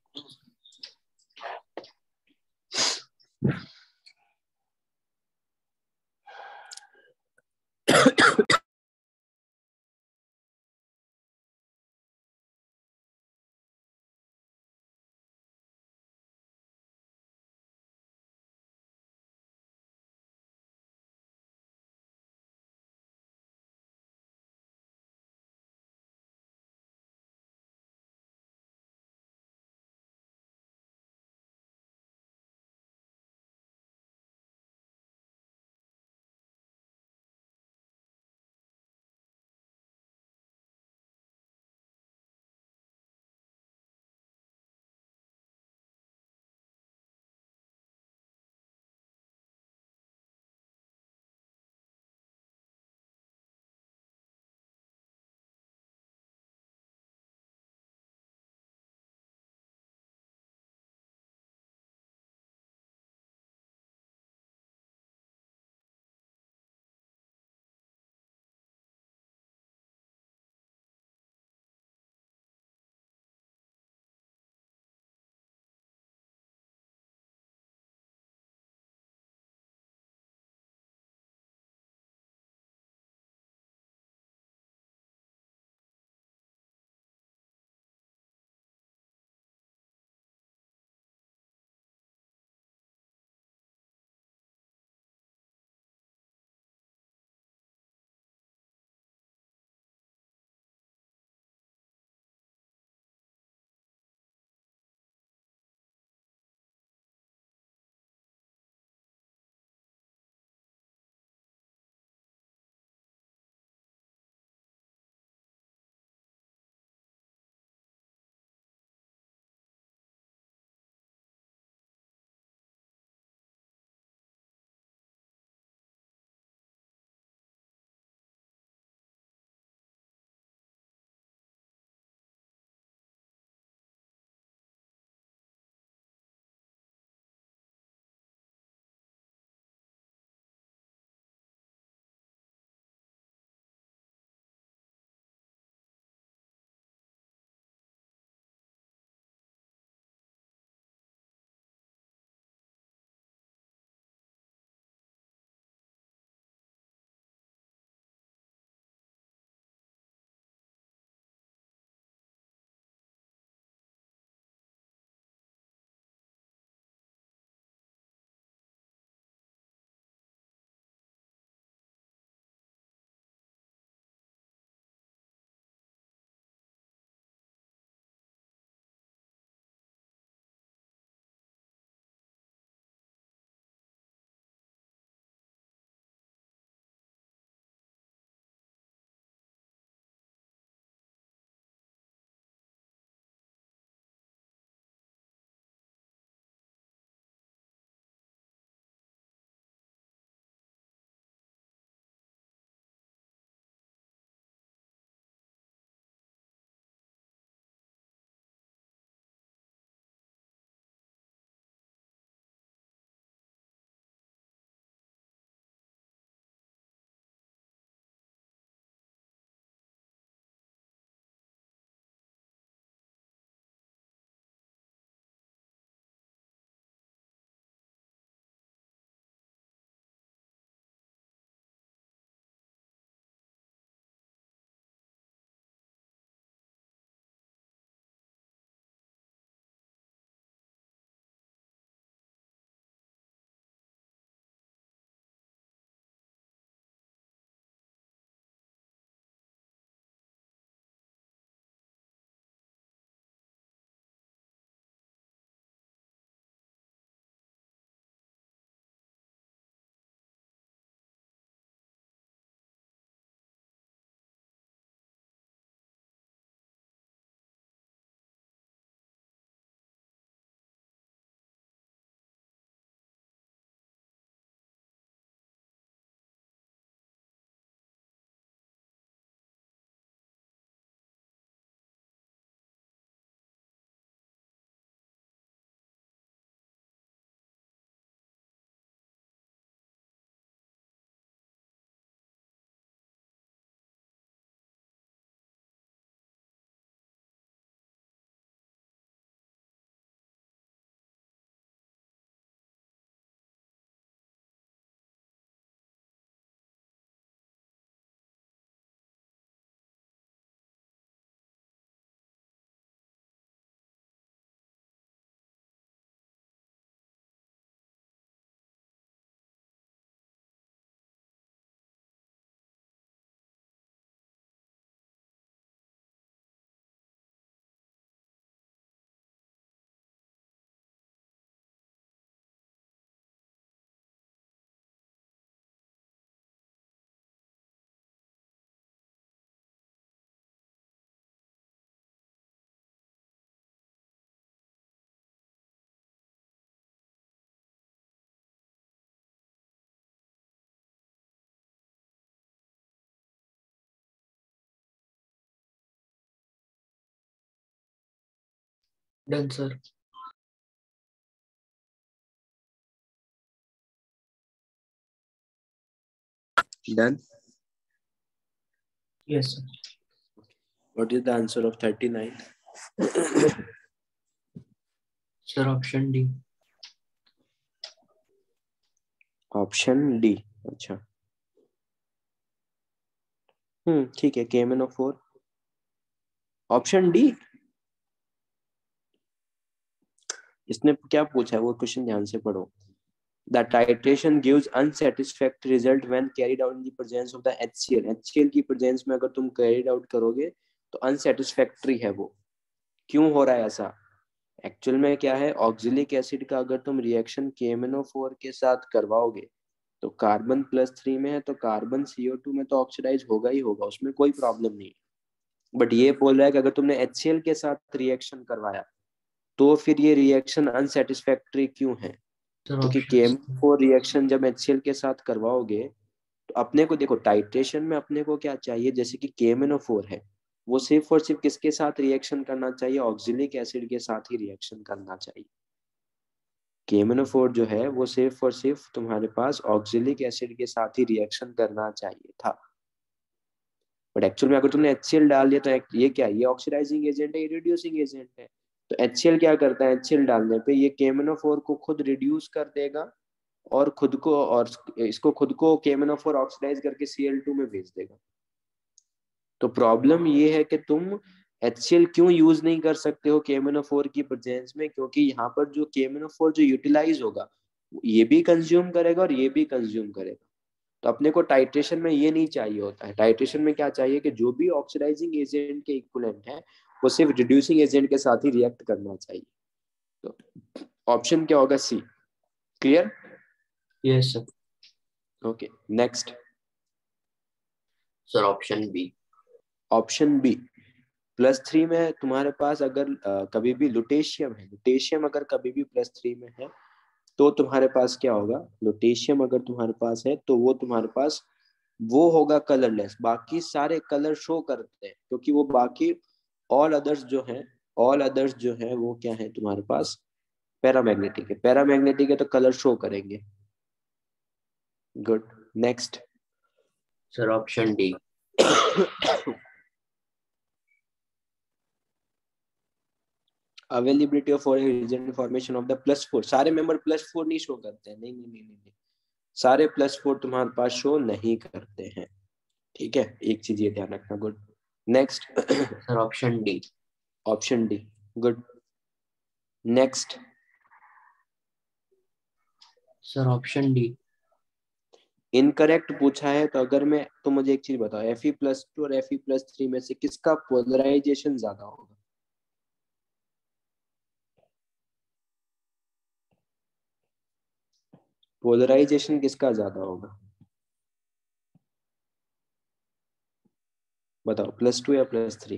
Done, sir. Done. Yes, sir. What is the answer of 39? Sir, option D. Option D. अच्छा, ठीक है, KMnO4 ऑप्शन डी। इसने क्या पूछा है वो क्वेश्चन ध्यान से पढ़ो। The titration gives unsatisfactory result when carried out in the presence of the HCl. HCl की presence में अगर तुम carried out करोगे तो unsatisfactory है वो। क्यों हो रहा है ऐसा? एक्चुअल में क्या है, ऑक्सिलिक एसिड का अगर तुम रिएक्शन KMnO4 के साथ करवाओगे तो कार्बन +3 में है तो कार्बन CO2 में तो ऑक्सीडाइज होगा ही होगा, उसमें कोई प्रॉब्लम नहीं। बट ये बोल रहा है कि अगर तुमने HCl के साथ रिएक्शन करवाया तो फिर ये रिएक्शन अनसेटिस्फैक्टरी क्यों है? Sir, क्योंकि option C. KMnO4 रिएक्शन जब HCl के साथ करवाओगे तो अपने को देखो, टाइट्रेशन में अपने को क्या चाहिए, जैसे कि KMnO4 है वो सिर्फ और सिर्फ किसके साथ रिएक्शन करना चाहिए, ऑक्सिलिक एसिड के साथ ही रिएक्शन करना चाहिए। KMnO4 जो है वो सिर्फ और सिर्फ तुम्हारे पास ऑक्सिलिक एसिड के साथ ही रिएक्शन करना चाहिए था। बट एक्चुअल में अगर तुमने HCl डाल दिया तो ये क्या है, ये ऑक्सीडाइजिंग एजेंट है, ये रिड्यूसिंग एजेंट है। तो HCl क्या करता है, HCl डालने पे ये KMnO4 को खुद रिड्यूस कर देगा और खुद को, और इसको खुद को KMnO4 ऑक्सीडाइज करके Cl2 में भेज देगा। तो प्रॉब्लम ये है कि तुम HCl क्यों यूज नहीं कर सकते हो KMnO4 की प्रेजेंस में, क्योंकि यहाँ पर जो KMnO4 जो यूटिलाइज होगा ये भी कंज्यूम करेगा और ये भी कंज्यूम करेगा। तो अपने को टाइट्रेशन में ये नहीं चाहिए होता है। टाइट्रेशन में क्या चाहिए कि जो भी ऑक्सीडाइजिंग एजेंट के इक्विवेलेंट है वो सिर्फ रिड्यूसिंग एजेंट के साथ ही रिएक्ट करना चाहिए। तो ऑप्शन क्या होगा, C. Clear? Yes, sir. Okay, next. Sir, option B. Option B +3 में तुम्हारे पास अगर कभी भी लुटेशियम है, लुटेशियम अगर कभी भी +3 में है तो तुम्हारे पास क्या होगा, लुटेशियम अगर तुम्हारे पास है तो वो तुम्हारे पास वो होगा कलरलेस, बाकी सारे कलर शो करते हैं क्योंकि वो बाकी ऑल अदर्स जो है वो क्या है तुम्हारे पास, पैरामैग्नेटिक है। पैरामैग्नेटिक है तो कलर शो करेंगे। Good, next. Sir, option D. Availability of for formation of the +4, सारे मेंबर +4 नहीं शो करते हैं, नहीं नहीं नहीं नहीं, सारे +4 तुम्हारे पास शो नहीं करते हैं। ठीक है, एक चीज ये ध्यान रखना। Good, next. Sir, option D. Option D, good, next. Sir, option D. Incorrect पूछा है तो अगर मैं, तो मुझे एक चीज बताओ, Fe+2 और Fe+3 में से किसका पोलराइजेशन ज्यादा होगा? पोलराइजेशन किसका ज्यादा होगा बताओ, +2 या +3?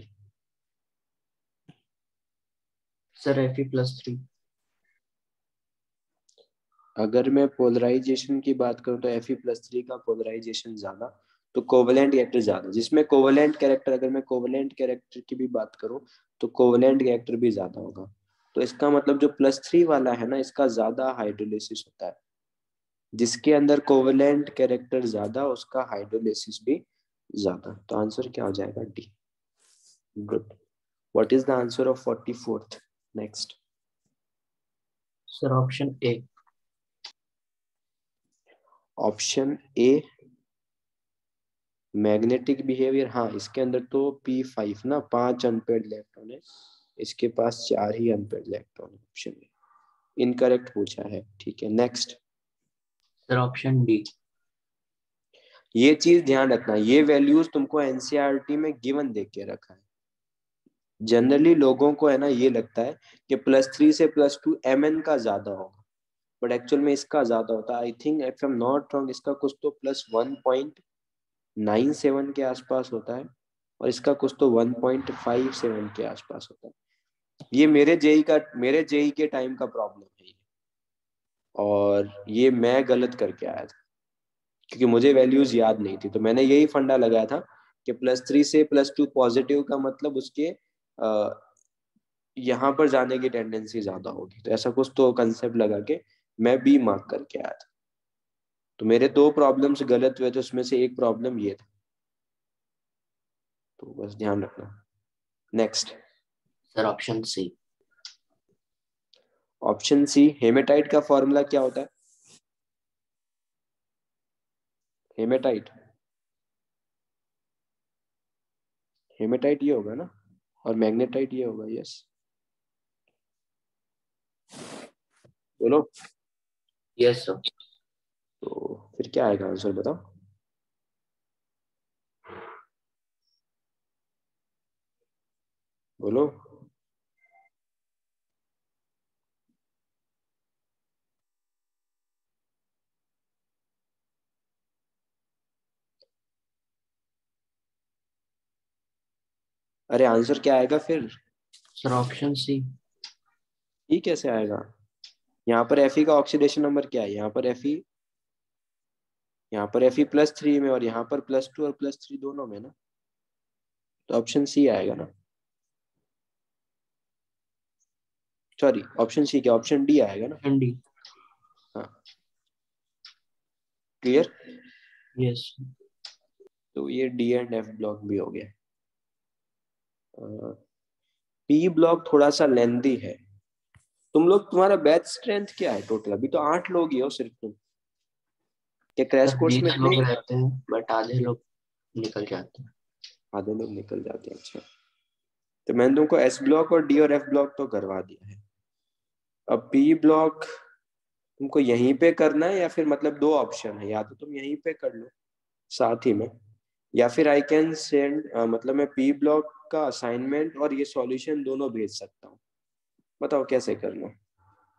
Sir, Fe+3. अगर मैं पोलराइजेशन की बात करूं तो Fe+3 का पोलराइजेशन ज्यादा, तो कोवेलेंट कैरेक्टर ज्यादा, जिसमें कोवेलेंट कैरेक्टर, अगर मैं कोवेलेंट कैरेक्टर की भी बात करूं तो कोवेलेंट कैरेक्टर भी ज्यादा होगा। तो इसका मतलब जो +3 वाला है ना, इसका ज्यादा हाइड्रोलिसिस होता है। जिसके अंदर कोवेलेंट कैरेक्टर ज्यादा उसका हाइड्रोलिसिस भी ज्यादा। तो आंसर क्या हो जाएगा, D. Good, what is the answer of 44th? Next. Sir, option A. Option A, magnetic behaviour, हाँ इसके अंदर तो P5 ना, 5 अनपेयर्ड इलेक्ट्रॉन है, इसके पास 4 ही अनपेयर्ड इलेक्ट्रॉन है। ऑप्शन ए इनकरेक्ट पूछा है। ठीक है, नेक्स्ट। Sir, option D. ये चीज ध्यान रखना, ये वैल्यूज तुमको एनसीईआरटी में गिवन देख के रखा है। जनरली लोगों को है ना ये लगता है कि +3 से +2 Mn का ज्यादा होगा, बट एक्चुअल में इसका ज्यादा होता है। I think if I am not wrong इसका कुछ तो +1.97 के आसपास होता है और इसका कुछ तो 1.57 के आसपास होता है। ये मेरे जेई के टाइम का प्रॉब्लम है और ये मैं गलत करके आया था क्योंकि मुझे वैल्यूज याद नहीं थी। तो मैंने यही फंडा लगाया था कि +3 से +2 पॉजिटिव का मतलब उसके यहाँ पर जाने की टेंडेंसी ज्यादा होगी। तो ऐसा कुछ तो कंसेप्ट लगा के मैं बी मार्क करके आया था। तो मेरे 2 प्रॉब्लम्स गलत हुए थे, उसमें से एक प्रॉब्लम ये था, तो बस ध्यान रखना। Next sir option C. Option C. Hematite का फॉर्मूला क्या होता है? हेमेटाइट, हेमेटाइट ये होगा ना, और मैग्नेटाइट ये होगा। यस, बोलो। Yes sir. तो फिर क्या आएगा आंसर, बताओ। बोलो। अरे आंसर क्या आएगा फिर? सर ऑप्शन सी। ई कैसे आएगा? यहाँ पर एफ का ऑक्सीडेशन नंबर क्या है? यहाँ पर एफ यहाँ पर एफ +3 में, और यहाँ पर +2 और +3 दोनों में ना, तो ऑप्शन सी आएगा ना। सॉरी, ऑप्शन सी क्या, ऑप्शन डी आएगा ना। डी। हाँ, क्लियर। यस। तो ये डी एंड एफ ब्लॉक भी हो गया। पी ब्लॉक थोड़ा सा लेंदी है। तुम लोग, तुम्हारा बैच स्ट्रेंथ क्या है टोटल? अभी तो 8 लोग ही हो सिर्फ तुम। क्या क्रैश सर कोर्स में 20 लोग रहते हैं, बट आधे लोग निकल जाते हैं। आधे लोग निकल जाते हैं? अच्छा, तो मैंने तुमको एस ब्लॉक और डी और एफ ब्लॉक तो करवा दिया है। अब पी ब्लॉक तुमको यहीं पे करना है, या फिर मतलब 2 ऑप्शन है, या तो तुम यहीं पे कर लो साथ ही में, या फिर आई कैन सेंड, मतलब मैं पी ब्लॉक का असाइनमेंट और ये सॉल्यूशन दोनों भेज सकता हूँ। बताओ कैसे करना है।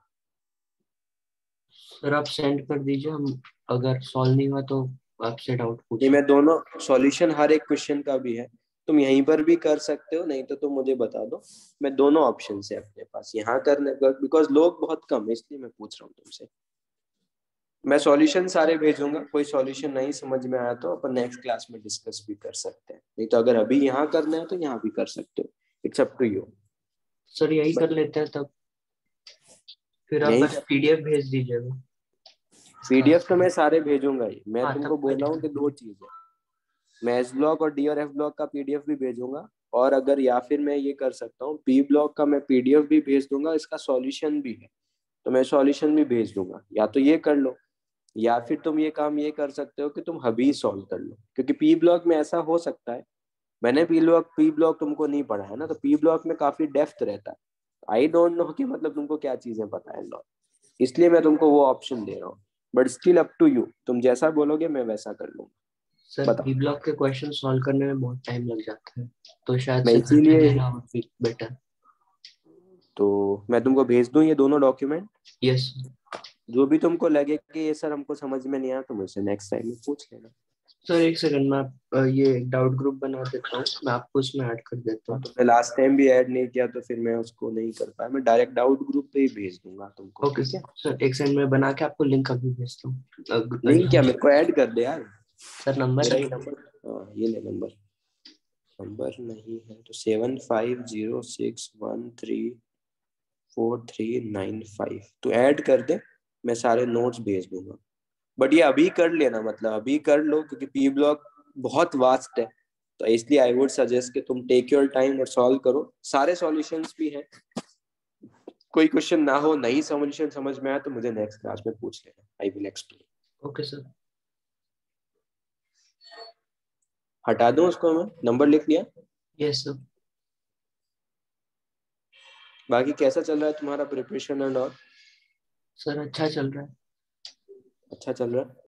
सर आप सेंड कर दीजिए, हम अगर सॉल्व नहीं हुआ तो आपसे डाउट नहीं, पूछें। मैं दोनों सॉल्यूशन हर एक क्वेश्चन का भी है, तुम यहीं पर भी कर सकते हो, नहीं तो तुम मुझे बता दो। मैं दोनों ऑप्शन से अपने पास यहाँ करने, बिकॉज लोग बहुत कम है इसलिए मैं पूछ रहा हूँ तुमसे। मैं सॉल्यूशन सारे भेजूंगा, कोई सॉल्यूशन नहीं समझ में आया तो अपन नेक्स्ट क्लास में डिस्कस भी कर सकते हैं, नहीं तो अगर अभी यहाँ करना है तो यहाँ भी कर सकते हो। It's up to you. Sir यही कर लेते हैं तब, फिर आप यही बस पीडीएफ भेज दीजिएगा पीडीएफ क्लास तो का। मैं सारे भेजूंगा ही। मैं हाँ तुमको तब कोई बोल रहा हूँ कि दिक्कत 2 नहीं। चीज है, मैं एस ब्लॉक और डी और एफ ब्लॉक का पीडीएफ भी भेजूंगा, और अगर या फिर मैं ये कर सकता हूँ, पी ब्लॉक का मैं पीडीएफ भी भेज दूंगा, इसका सॉल्यूशन भी है तो मैं सॉल्यूशन भी भेज दूंगा। या तो ये कर लो, या फिर तुम ये काम ये कर सकते हो कि तुम अभी सॉल्व कर लो, क्योंकि पी ब्लॉक में ऐसा हो सकता है, मैंने पी ब्लॉक तुमको नहीं पढ़ा है ना, तो पी ब्लॉक में काफी डेप्थ रहता है। आई डोंट नो कि मतलब तुमको क्या चीजें पता है लॉ, इसलिए मैं तुमको वो ऑप्शन दे रहा हूँ। But still up to you, तुम जैसा बोलोगे मैं वैसा कर लूंगा। सर बी बताओ। ब्लॉक के क्वेश्चन सॉल्व करने में बहुत टाइम लग जाता है, तो शायद मैं से घर पे इसीलिए, देना बेटर। तो मैं तुमको भेज दूं ये दोनों डॉक्यूमेंट। यस। जो भी तुमको लगे कि ये सर हमको समझ में नहीं आया, तो मुझसे नेक्स्ट टाइम में पूछ लेना। सर एक सेकंड में ये डाउट ग्रुप बना देता हूँ, मैं आपको उसमें ऐड कर देता हाँ, हूँ। तुमने लास्ट टाइम भी ऐड नहीं किया तो फिर मैं उसको नहीं कर पाया। मैं डायरेक्ट डाउट ग्रुप पे ही भेज दूंगा तुमको, ओके ठीक है। सर। सर एक सेकंड में बना के आपको लिंक अभी भेजता हूँ। लिंक क्या, मेरे को ऐड कर दे यार। सर नंबर मेरा है। ही नंबर, हाँ ये ले नंबर। नंबर नहीं है तो 7506134395 तो ऐड कर दे, मैं सारे नोट्स भेज दूंगा। बट ये अभी कर लेना, मतलब अभी कर लो, क्योंकि पी ब्लॉक बहुत वास्ट है, तो इसलिए आई वुड सजेस्ट कि तुम टेक योर टाइम और सॉल्व करो। सारे सॉल्यूशंस भी हैं, कोई क्वेश्चन ना हो, नई सॉल्यूशन समझ में आया तो मुझे नेक्स्ट क्लास में पूछ लेना, I will explain. Okay sir. हटा दूं उसको, मैं नंबर लिख लिया। Yes sir. बाकी कैसा चल रहा है तुम्हारा प्रिपरेशन एंड और? सर अच्छा चल रहा है। अच्छा चल रहा है।